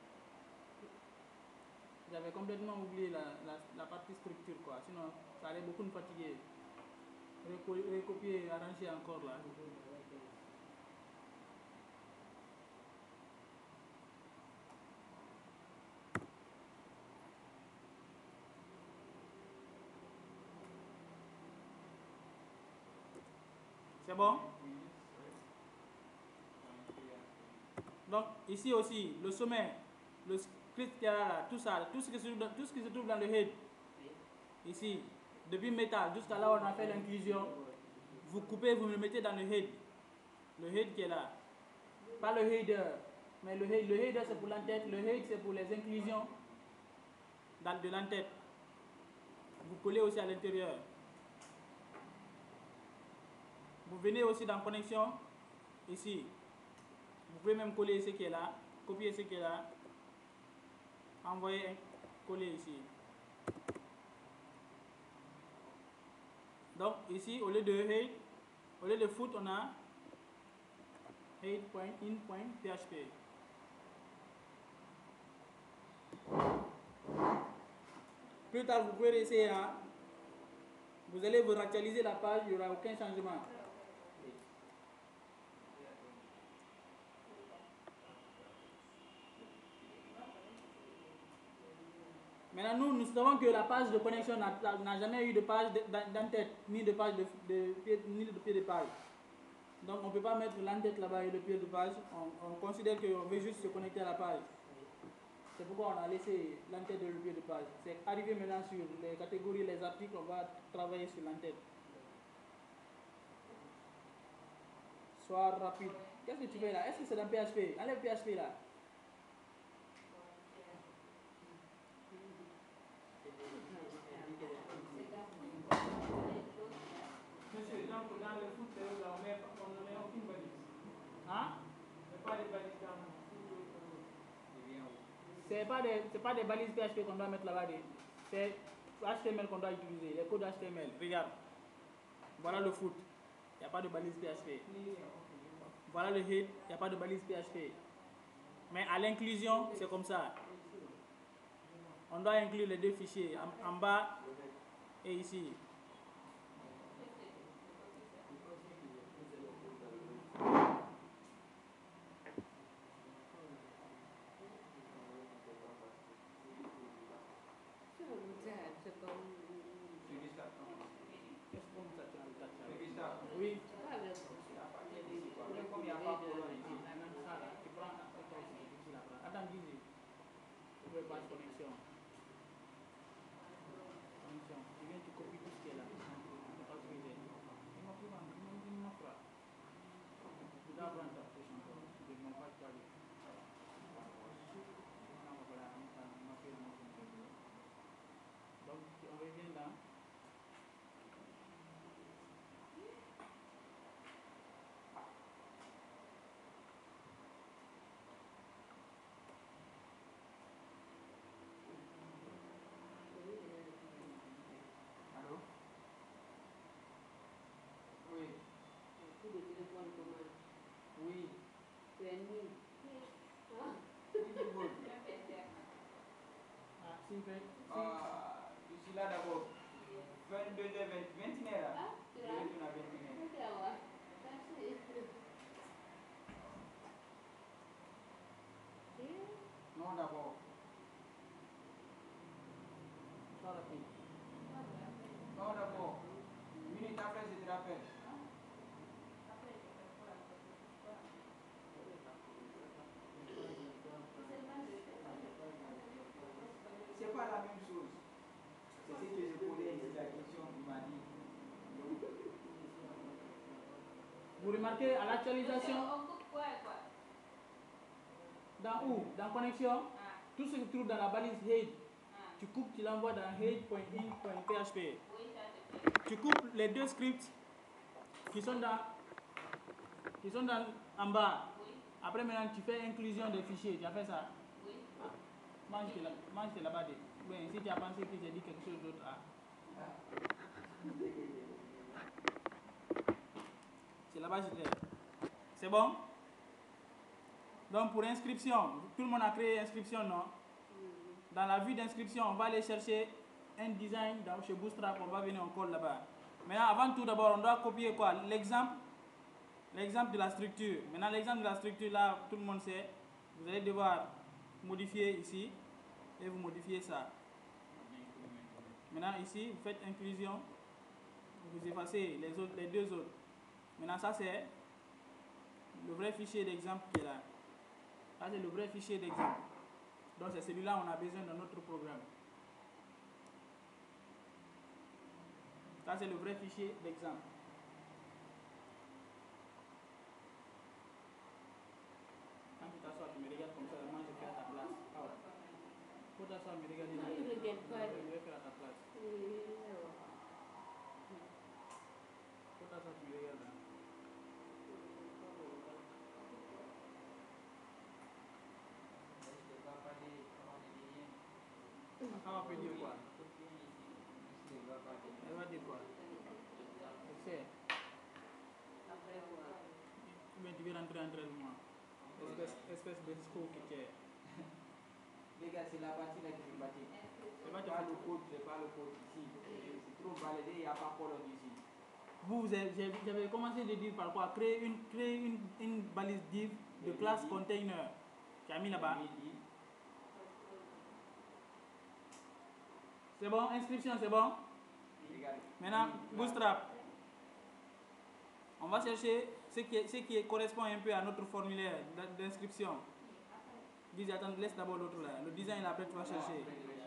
J'avais complètement oublié la partie structure quoi. Sinon ça allait beaucoup me fatiguer. Recopier, arranger encore là. C'est bon? Donc ici aussi, le sommet, le script qu'il y a là, tout ça, tout ce qui se trouve dans le head, ici, depuis métal jusqu'à là où on a fait l'inclusion, vous coupez, vous le mettez dans le head qui est là. Pas le header, mais le header c'est pour l'entête, le head c'est pour les inclusions de l'entête. Vous collez aussi à l'intérieur. Vous venez aussi dans connexion, ici. Vous pouvez même coller ce qui est là, copier ce qui est là, envoyer, coller ici. Donc ici, au lieu de foot, on a head.in.php. Plus tard, vous pouvez essayer, hein? Vous allez vous actualiser la page, il n'y aura aucun changement. Maintenant, nous savons que la page de connexion n'a jamais eu de page d'entête, ni de page ni de pied de page. Donc, on ne peut pas mettre l'entête là-bas et le pied de page. On considère qu'on veut juste se connecter à la page. C'est pourquoi on a laissé l'entête et le pied de page. C'est arrivé maintenant sur les catégories, les articles, on va travailler sur l'entête. Sois rapide. Qu'est-ce que tu fais là? Est-ce que c'est dans PHP? Enlève PHP là. Monsieur, dans le foot, on ne met aucune balise. Hein? On ne met pas de balises dans le foot. C'est pas des balises PHP qu'on doit mettre là-bas. C'est HTML qu'on doit utiliser, les codes HTML. Regarde. Voilà le foot, il n'y a pas de balise PHP. Voilà le head, il n'y a pas de balise PHP. Mais à l'inclusion, c'est comme ça. On doit inclure les deux fichiers, en bas et ici. Oui. Attends, Guizi. Tu veux pas de connexion. Connexion. Tu viens, tu copies tout ce qui est là. Tu ne pas utiliser. Il m'a pris ma phrase. Tu dois prendre ta touche encore. Je ne m'en pas parler. Donc, on revient là. Allô? Oui. Coup de téléphone comment? Oui. C'est nul. Ah, s'il fait. Je suis là d'abord. 22h, 21h là. Ah, Je tu l'as? retourne à 21h. Tu l'as, ouais. Merci. Non d'abord. Sois rapide. Non d'abord. Minute après, je te rappelle. C'est pas la même chose. C'est ce que je posais ici la question, il m'a dit. Vous remarquez à l'actualisation, On coupe quoi? dans où? Dans connexion, tout ce qui se trouve dans la balise head, tu coupes, tu l'envoies dans head.in.php. Oui, ça c'est fait. Tu coupes les deux scripts qui sont en bas. Oui, Après maintenant tu fais inclusion des fichiers, tu as fait ça. oui. Moi j'étais là-bas. Oui, si tu as pensé que j'ai dit quelque chose d'autre. C'est là-bas j'étais. C'est bon? Donc pour inscription, tout le monde a créé inscription, non? Dans la vue d'inscription, on va aller chercher un design chez Bootstrap, on va venir en colle là-bas. Maintenant, avant tout d'abord, on doit copier quoi? L'exemple de la structure. Maintenant, l'exemple de la structure, là, tout le monde sait. Vous allez devoir modifier ici et vous modifiez ça. Maintenant, ici, vous faites inclusion, vous effacez les deux autres. Maintenant, ça c'est le vrai fichier d'exemple qui est là. Ça c'est le vrai fichier d'exemple. Donc c'est celui-là on a besoin dans notre programme. Ça c'est le vrai fichier d'exemple. Quand tu t'assois, tu me regardes comme ça, moi je fais à ta place. Ah ouais. Faut t'asseoir, me regarder. Non, je ne regarde pas. Je vais faire à ta place. Faut t'asseoir, tu me regardes là. Ah, on peut dire quoi? Elle va dire quoi? Je sais. Après quoi? Mais tu veux rentrer entre moi. Espèce de scoop qui est. Les gars, c'est la partie là qui me battait. C'est pas Pas le code, c'est pas le code ici. C'est trop baladé, il n'y a pas de colonne ici. J'avais commencé de dire par quoi? Créer une balise div de classe container. Tu as mis là-bas. C'est bon? Inscription, c'est bon? Maintenant, Bootstrap. On va chercher ce qui correspond un peu à notre formulaire d'inscription. Dis, attends, laisse d'abord l'autre là. Le design là, après tu vas chercher.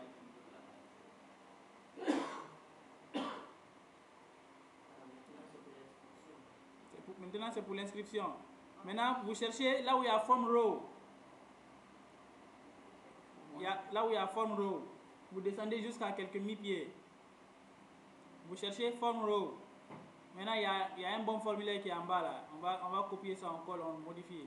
Maintenant, c'est pour l'inscription. Maintenant, vous cherchez là où il y a form row. Là où il y a form row. Vous descendez jusqu'à quelques mi-pieds. Vous cherchez form row. Maintenant, il y a un bon formulaire qui est en bas là. On va copier ça, on colle, on modifie.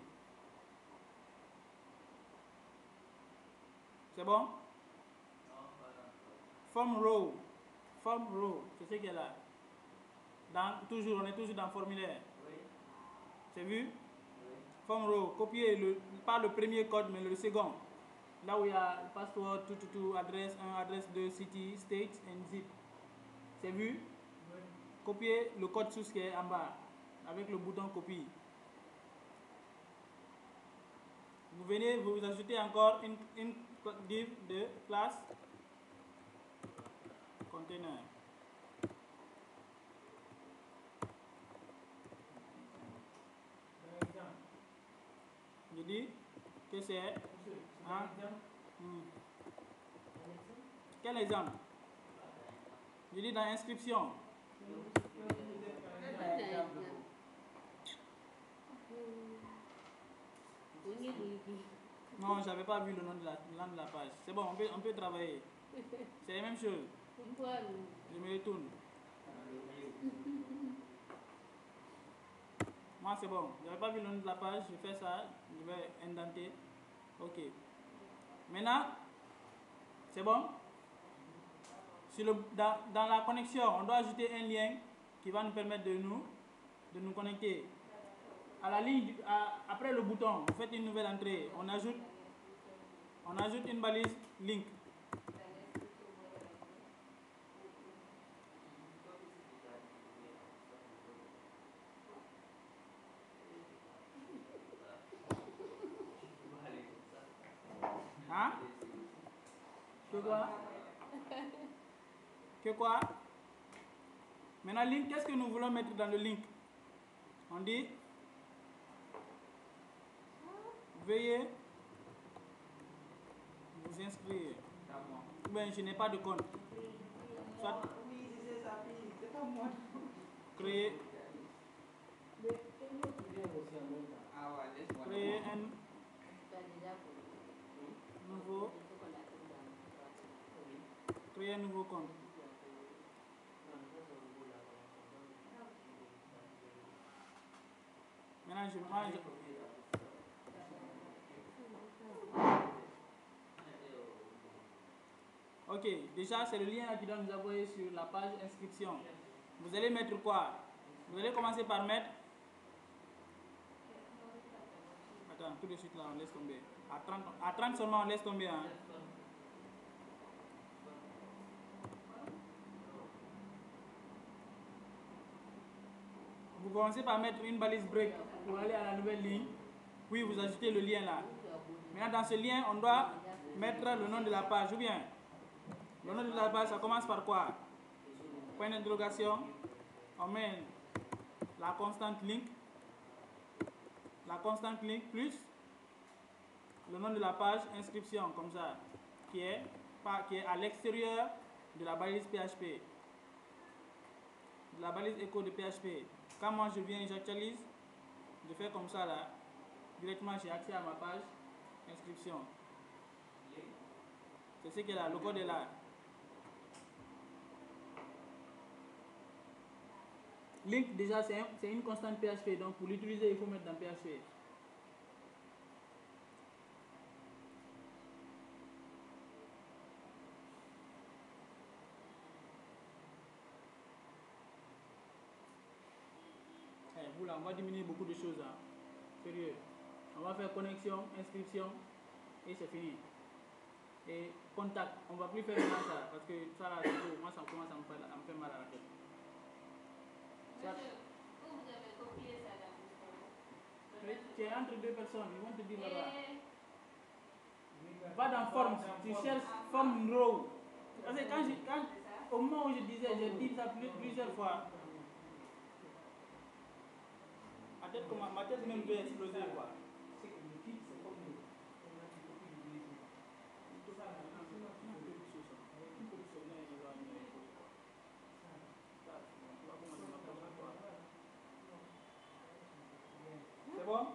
C'est bon? Form row. Form row, c'est ce qui est là. toujours, on est toujours dans le formulaire. Oui. C'est vu? Oui. Forme row, copier pas le premier code, mais le second. Là où il y a password, tout, adresse 1, adresse 2, city, state, and zip. C'est vu? Oui. Copier le code source qui est en bas, avec le bouton copie. Vous venez, vous ajoutez encore une div de classe container. Par exemple, Je dis que c'est monsieur, c'est un. un exemple. Quel exemple? Je dis dans inscription. Non, j'avais pas vu le nom de la page. C'est bon, on peut travailler. C'est la même chose. Je me retourne. Moi, c'est bon. J'avais pas vu le nom de la page. Je fais ça. Je vais indenter. Ok. Maintenant, c'est bon. Dans la connexion, on doit ajouter un lien qui va nous permettre de nous connecter. À la ligne, après le bouton, vous faites une nouvelle entrée. On ajoute une balise link. Hein? Que quoi? Que quoi? Maintenant, link, qu'est-ce que nous voulons mettre dans le link? On dit veuillez vous inscrire. Ou bien je n'ai pas de compte. Soit créer un nouveau compte. Maintenant, ok, déjà c'est le lien qui doit nous envoyer sur la page inscription. Vous allez mettre quoi? Vous allez commencer par mettre. Attends, tout de suite là, on laisse tomber. À 30 seulement, on laisse tomber. Hein. Vous commencez par mettre une balise break pour aller à la nouvelle ligne. Puis vous ajoutez le lien là. Maintenant, dans ce lien, on doit mettre le nom de la page. Ou bien, le nom de la page, ça commence par quoi? Point d'interrogation. On met la constante link. La constante link plus le nom de la page inscription, comme ça, qui est à l'extérieur de la balise PHP. De la balise écho de PHP. Quand moi je viens et j'actualise, je fais comme ça là. Directement, j'ai accès à ma page inscription. C'est ce qui est là, le code est là. Link, déjà, c'est une constante PHP, donc pour l'utiliser, il faut mettre dans PHP. Vous là, on va diminuer beaucoup de choses. Hein. Sérieux. On va faire connexion, inscription, et c'est fini. Et contact, on va plus faire ça, parce que ça là, moi ça commence à me faire mal à la tête. Vous avez copié ça dans Tu es entre deux personnes, ils vont te dire là-bas. Va dans forme, tu cherches forme row. Parce que au moment où je disais, j'ai dit ça plusieurs fois. Ma tête même veut exploser quoi. C'est bon?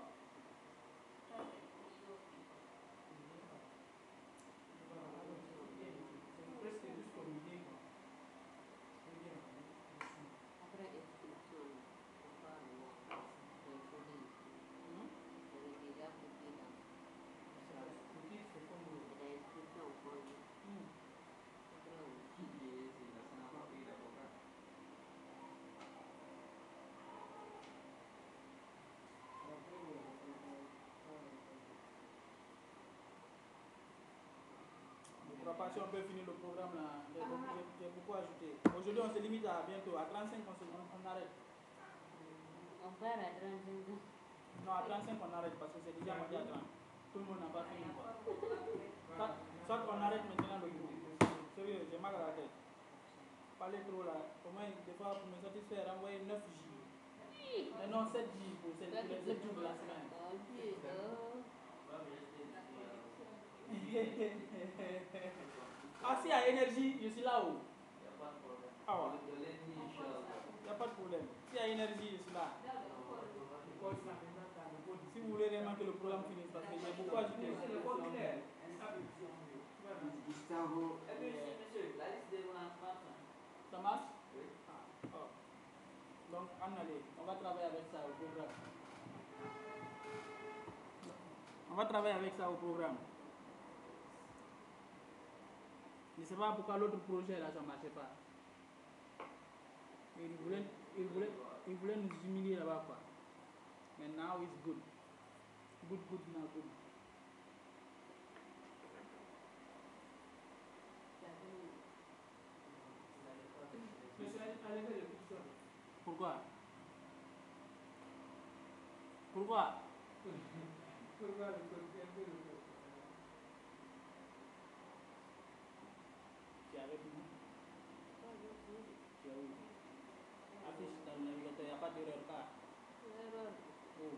si on peut finir le programme là, j'ai beaucoup ajouté. Aujourd'hui, on se limite à bientôt. À 35, on arrête. On part à 35 ans. Non, à 35, on arrête parce que c'est déjà monté à 30. Tout le monde n'a pas fini. Soit on arrête maintenant le cours. Sérieux, j'ai mal à la tête. Parler trop là. Au moins, des fois, pour me satisfaire, envoyer 9 J. Mais non, 7 J pour les 7 jours de la semaine. Ah, s'il y a énergie, je suis là-haut. Ah ouais. Il n'y a pas de problème. S'il y a énergie, je suis là. Si vous voulez vraiment que le programme finisse, parce que j'ai beaucoup ajouté. Gustavo. Monsieur, la liste des lancements. Ça marche? Oui. Ah. Oh. Donc, on va travailler avec ça au programme. On va travailler avec ça au programme. Je ne sais pas pourquoi l'autre projet là, ça ne marchait pas. Il voulait nous humilier là-bas quoi. Mais now it's good. Good, now good. Pourquoi? Tu es avec nous? Tu es où? Affiche dans le navigateur, il n'y a pas d'erreur là. Oh.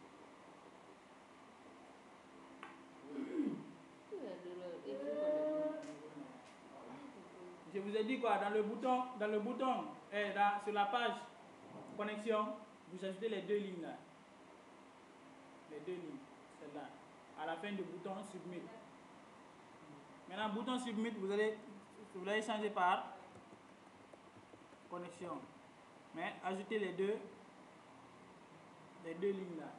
Je vous ai dit quoi? Dans le bouton, sur la page connexion, vous ajoutez les deux lignes là. Les deux lignes, celle-là. À la fin du bouton submit. Maintenant, bouton submit, vous allez changer par connexion. Mais ajoutez les deux lignes là.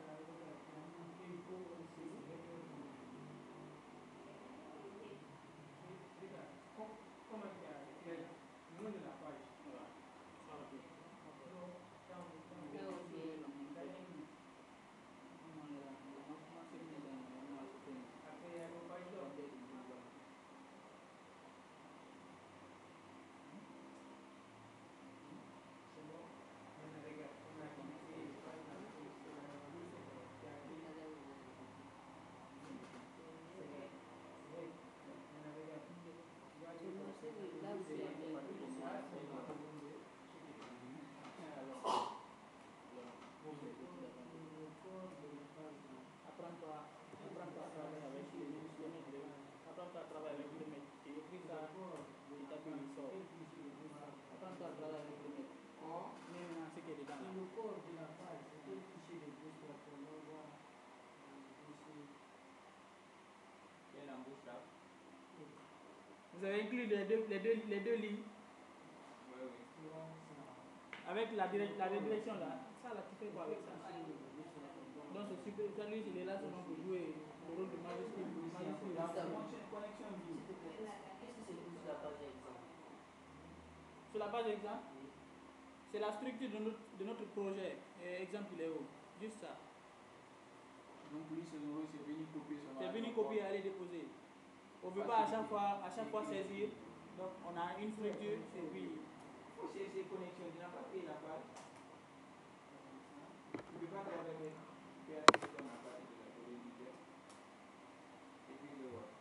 Vous avez inclus les deux lignes. Oui. Avec la direction là. Ça là, tu fais quoi avec ça? Donc c'est super. Ça lui, il est là seulement pour jouer le rôle de majuscule. La connexion view. Qu'est-ce que c'est pour la page exemple? Sur la page exemple, c'est la structure de notre projet. Exemple, il est où? Juste ça. Donc lui, c'est venu copier son. C'est venu copier et aller déposer. On ne veut pas à chaque fois saisir. Donc on a une structure et puis. Il faut chercher connexion. Tu n'as pas payé la page. Tu ne peux pas travailler avec PHP dans la page de la l'éditeur. Et puis le voir.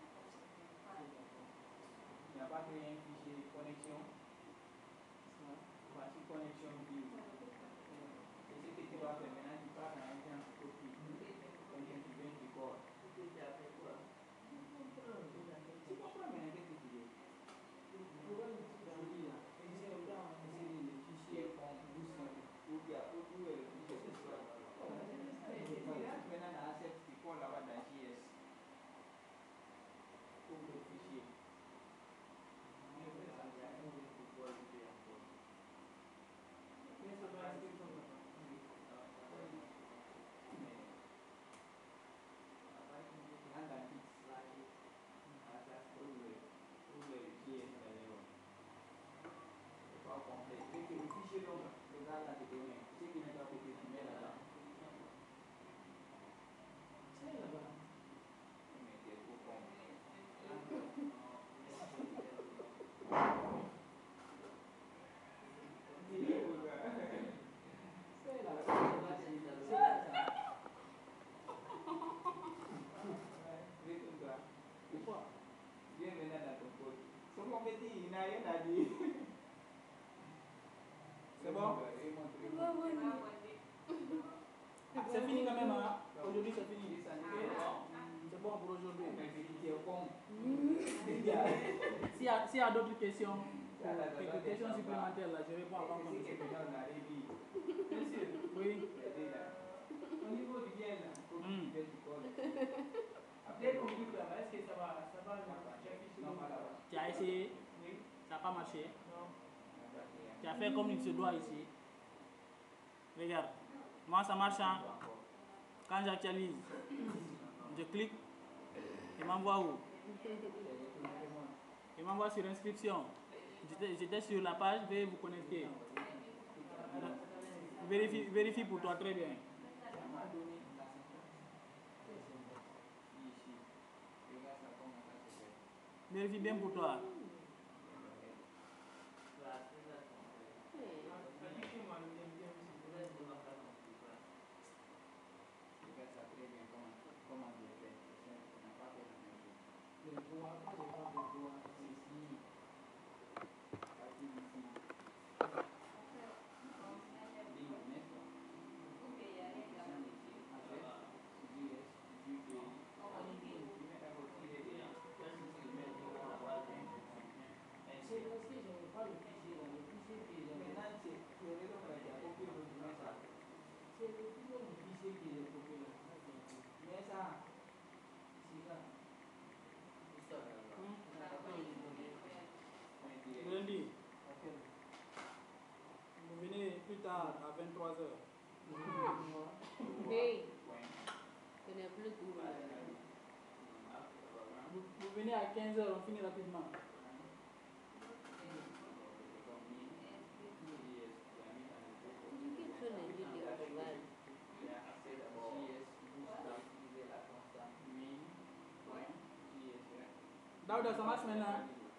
Il n'a pas créé un fichier connexion. Voici connexion view. Et ce que tu vas faire maintenant, tu pars dans un copie. Donc tu viens du corps. Tu as fait quoi? Tu comprends maintenant qu'est-ce que tu dis? Le fichier où est le fichier rien à dire. C'est bon? C'est fini quand même, hein? Aujourd'hui, c'est fini. C'est bon pour aujourd'hui. S'il y a d'autres questions, quelques questions supplémentaires, là, je réponds avant qu'on ne se Oui. Au niveau du bien, là, Après, computer là-bas, est-ce que ça va Tu as essayé? Oui. Ça n'a pas marché? Non. Tu as fait comme il se doit ici. Regarde. Moi, ça marche. Hein? Quand j'actualise, je clique. Il m'envoie où? Il m'envoie sur inscription. J'étais sur la page, veuillez vous connecter. Vérifie pour toi très bien. Vérifie bien pour toi. Lundi, vous venez plus tard à 23h. Hey, ce n'est plus court. Vous venez à 15h, on finit rapidement. Quels sont les lieux de travail? Daouda, ça marche maintenant?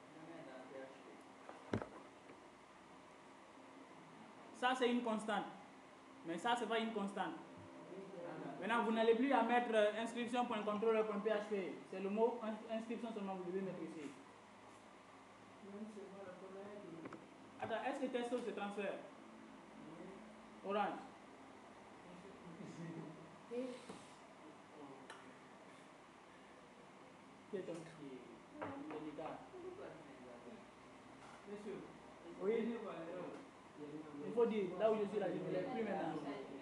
Ça, c'est une constante. Mais ça, c'est pas une constante. Maintenant, vous n'allez plus à mettre inscription.contrôleur.php. C'est le mot inscription seulement, vous devez mettre ici. Attends, est-ce que Testo se transfère? Orange. Qui est ton délicat? Oui. Il faut dire, là où je suis là, je ne me lève plus maintenant.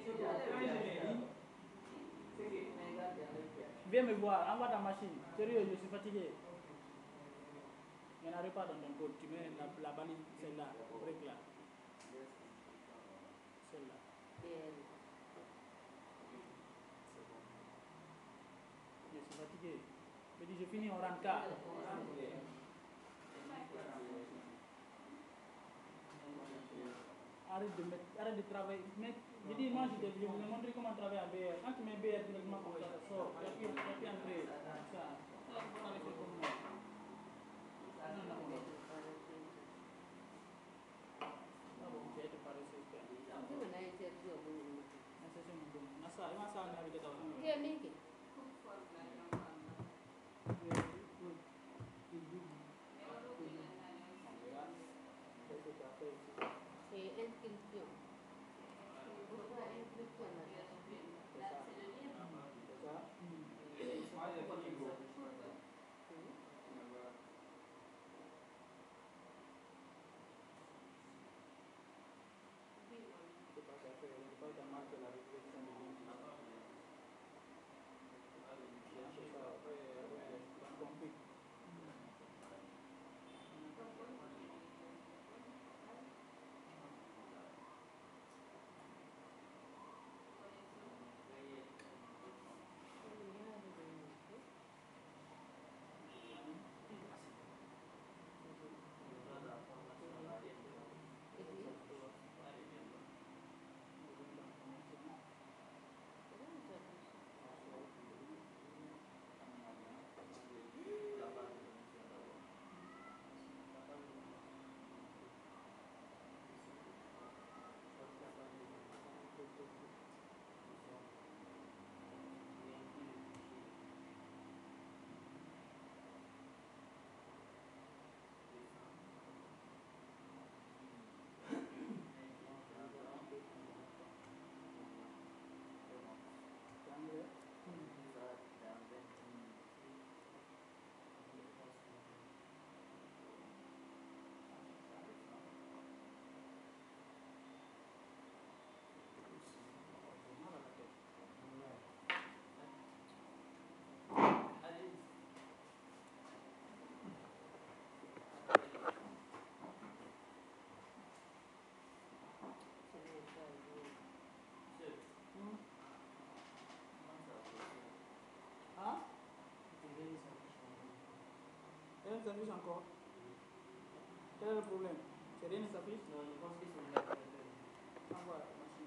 Viens me voir, envoie ta machine. Sérieux, je suis fatigué. Il n'y en a pas dans ton code. Tu mets la balise, celle-là, brique là. Celle-là. Je suis fatigué. Je dis, je finis en rang 4. Arrête de travailler. Je dis, moi, je vous ai montré comment travailler en BR. Quand tu mets BR directement comme ça, ça sort. Tu as pu entrer. Ça. On a fait comme moi. Et inscription. Pourquoi inscription là? qui s'affiche encore. Quel est le problème? C'est rien qui s'affiche? Non, je pense que c'est une lettre. Envoie à ta machine.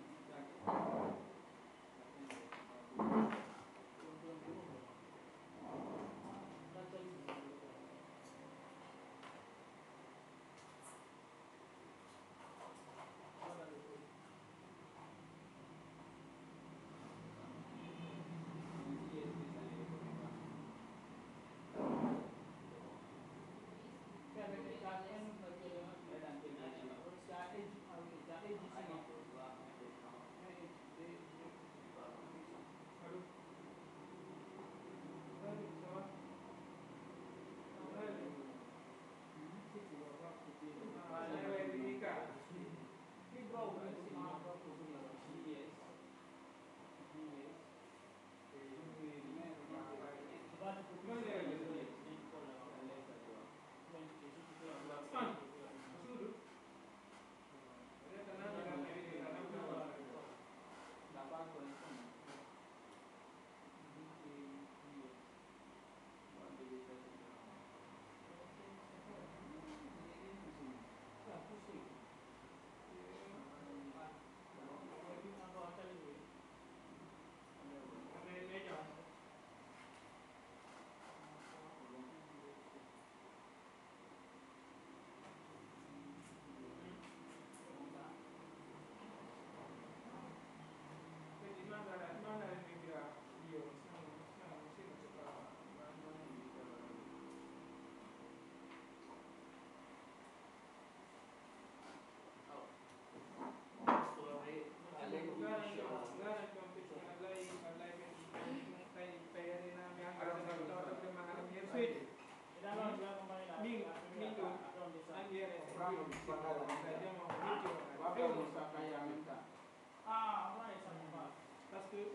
Ah, ouais, ça ne va. Parce que,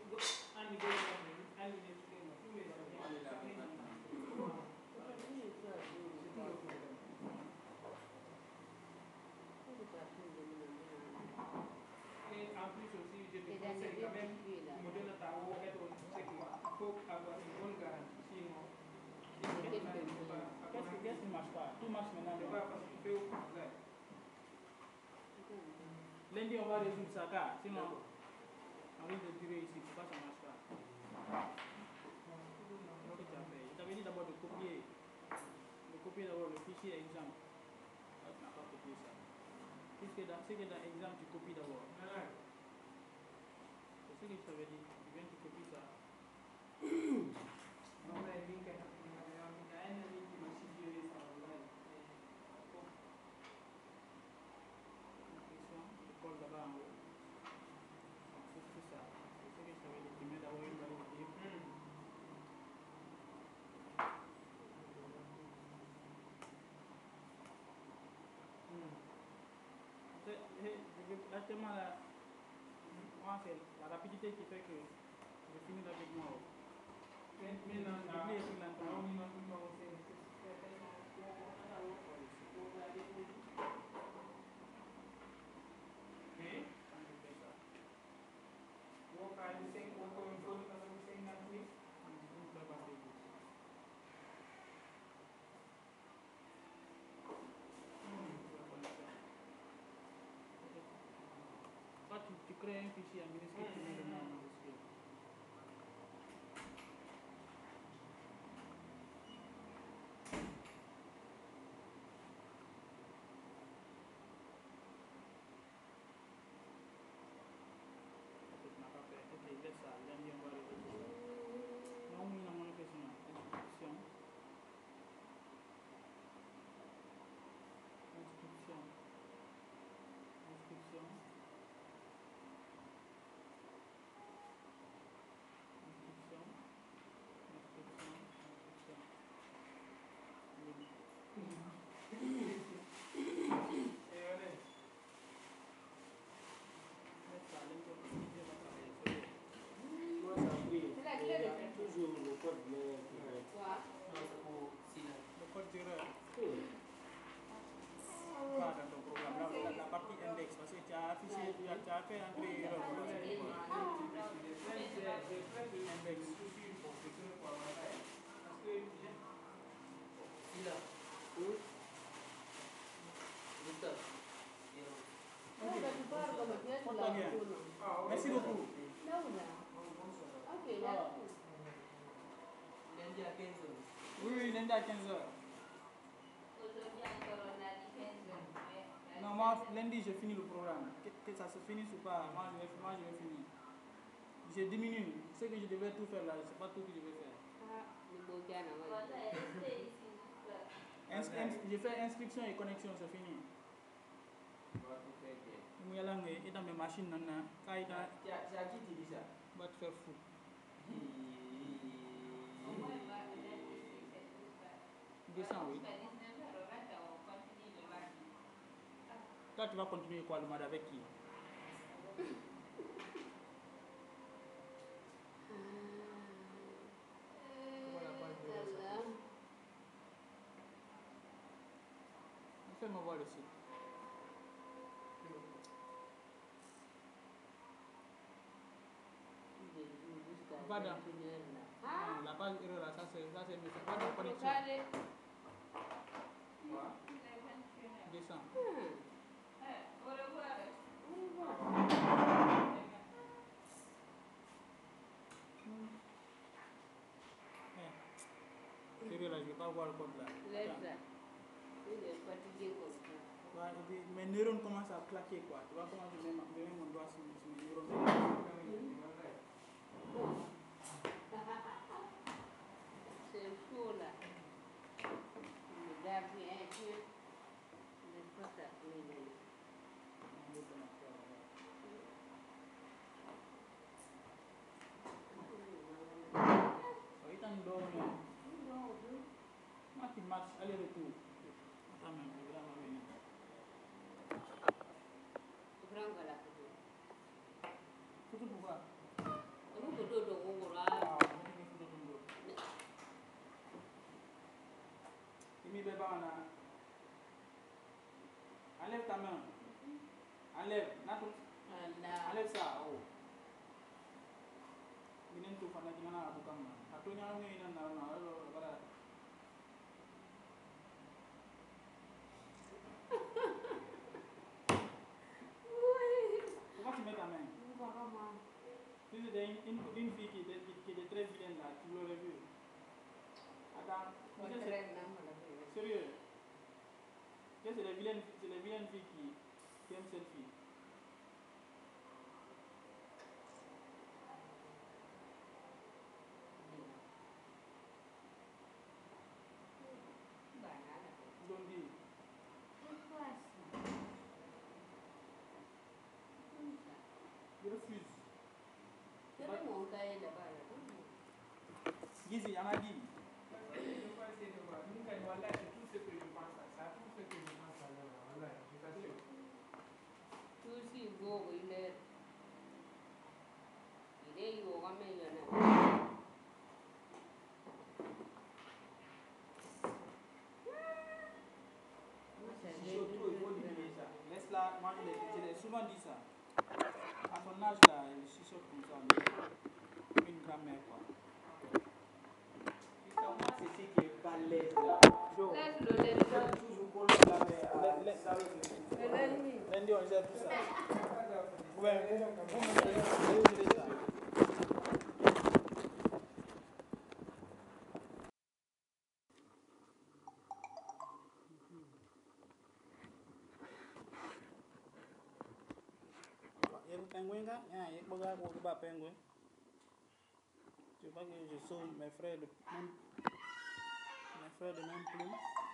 et en plus aussi, je te conseille quand même, modèle ta haut, c'est qu'il faut avoir une bonne garantie, sinon, qu'est-ce qui marche pas? Tout marche maintenant. C'est pas parce que tu fais au contraire. Lundi, on va résoudre ça, car sinon, on risque de durer ici. Pourquoi ça ne marche pas? Je t'avais dit d'abord de copier d'abord le fichier exemple. Ah, tu n'as pas copié ça. C'est que dans exemple, tu copies d'abord. C'est ce que je t'avais dit. Tu viens, tu copies ça. Tu colles là-bas en haut. C'est ça. C'est ce que je t'avais dit. Tu mets d'abord une valeur de livre. Actuellement, là, moi, c'est la rapidité qui fait que je finis rapidement. Toi, tu crées un fichier en minuscule, tu mets le nom en minuscule. Tu n'as pas fait. Ok, laisse ça. Lundi, on va résoudre ça. Non, oui, on a fait ça. Inscription. 15h. Oui, lundi à 15h. Aujourd'hui encore, on a dit 15h. Non, moi, lundi, j'ai fini le programme. Que ça se finisse ou pas, moi, je vais finir. J'ai diminué. Ce que je devais tout faire là, je ne sais pas tout que je vais faire. J'ai fait inscription et connexion, c'est fini. Il y a mes machines. C'est à qui tu dis ça? Va te faire fou. Descends, oui. Toi, tu vas continuer quoi, le mois avec qui? Fais-moi voir le site. Va dans. Non, la page erreur là, ça c'est pas de connexion. Quoi? Descends. Sérieux là, je ne vais pas voir le code là. Laisse ça. Il est fatigué comme ça. Ouais, et puis, mes neurones commencent à claquer quoi. Tu vois comment je mets mon doigt sur mes neurones. C'est chaud là. Le gars vient, tiens. Laisse pas ça. Moi qui marche, aller-retour. Attends, mais je vais la venir. Photo pourquoi? Enlève ta main. Enlève. Enlève ça. Oh. Pourquoi tu mets ta main? Si c'était une fille qui était très vilaine là, tu l'aurais vu. Attends, sérieux. C'est les vilaines filles qui aiment cette fille. Dondi. Je refuse. Gizi, on a dit. Je vais essayer de voir. C'est tout ce que je pense à ça. Tout ce que je pense à l'heure. Voilà, je t'assure. Tout si beau, il est yoga meilleur. Si chaud trop, il faut diminuer ça. Laisse-la, moi je l'ai souvent dit ça. À son âge là, il chuchote comme ça. Une grand-mère quoi. Moi, c'est ce qui est balèze là. Laisse-le. Toujours qu'on le Lundi, on gère tout ça. Ouais, vous me dites ça. Il y a un pingouin là, il y a un pingouin. Tu vois que je sauve mes frères de même plume.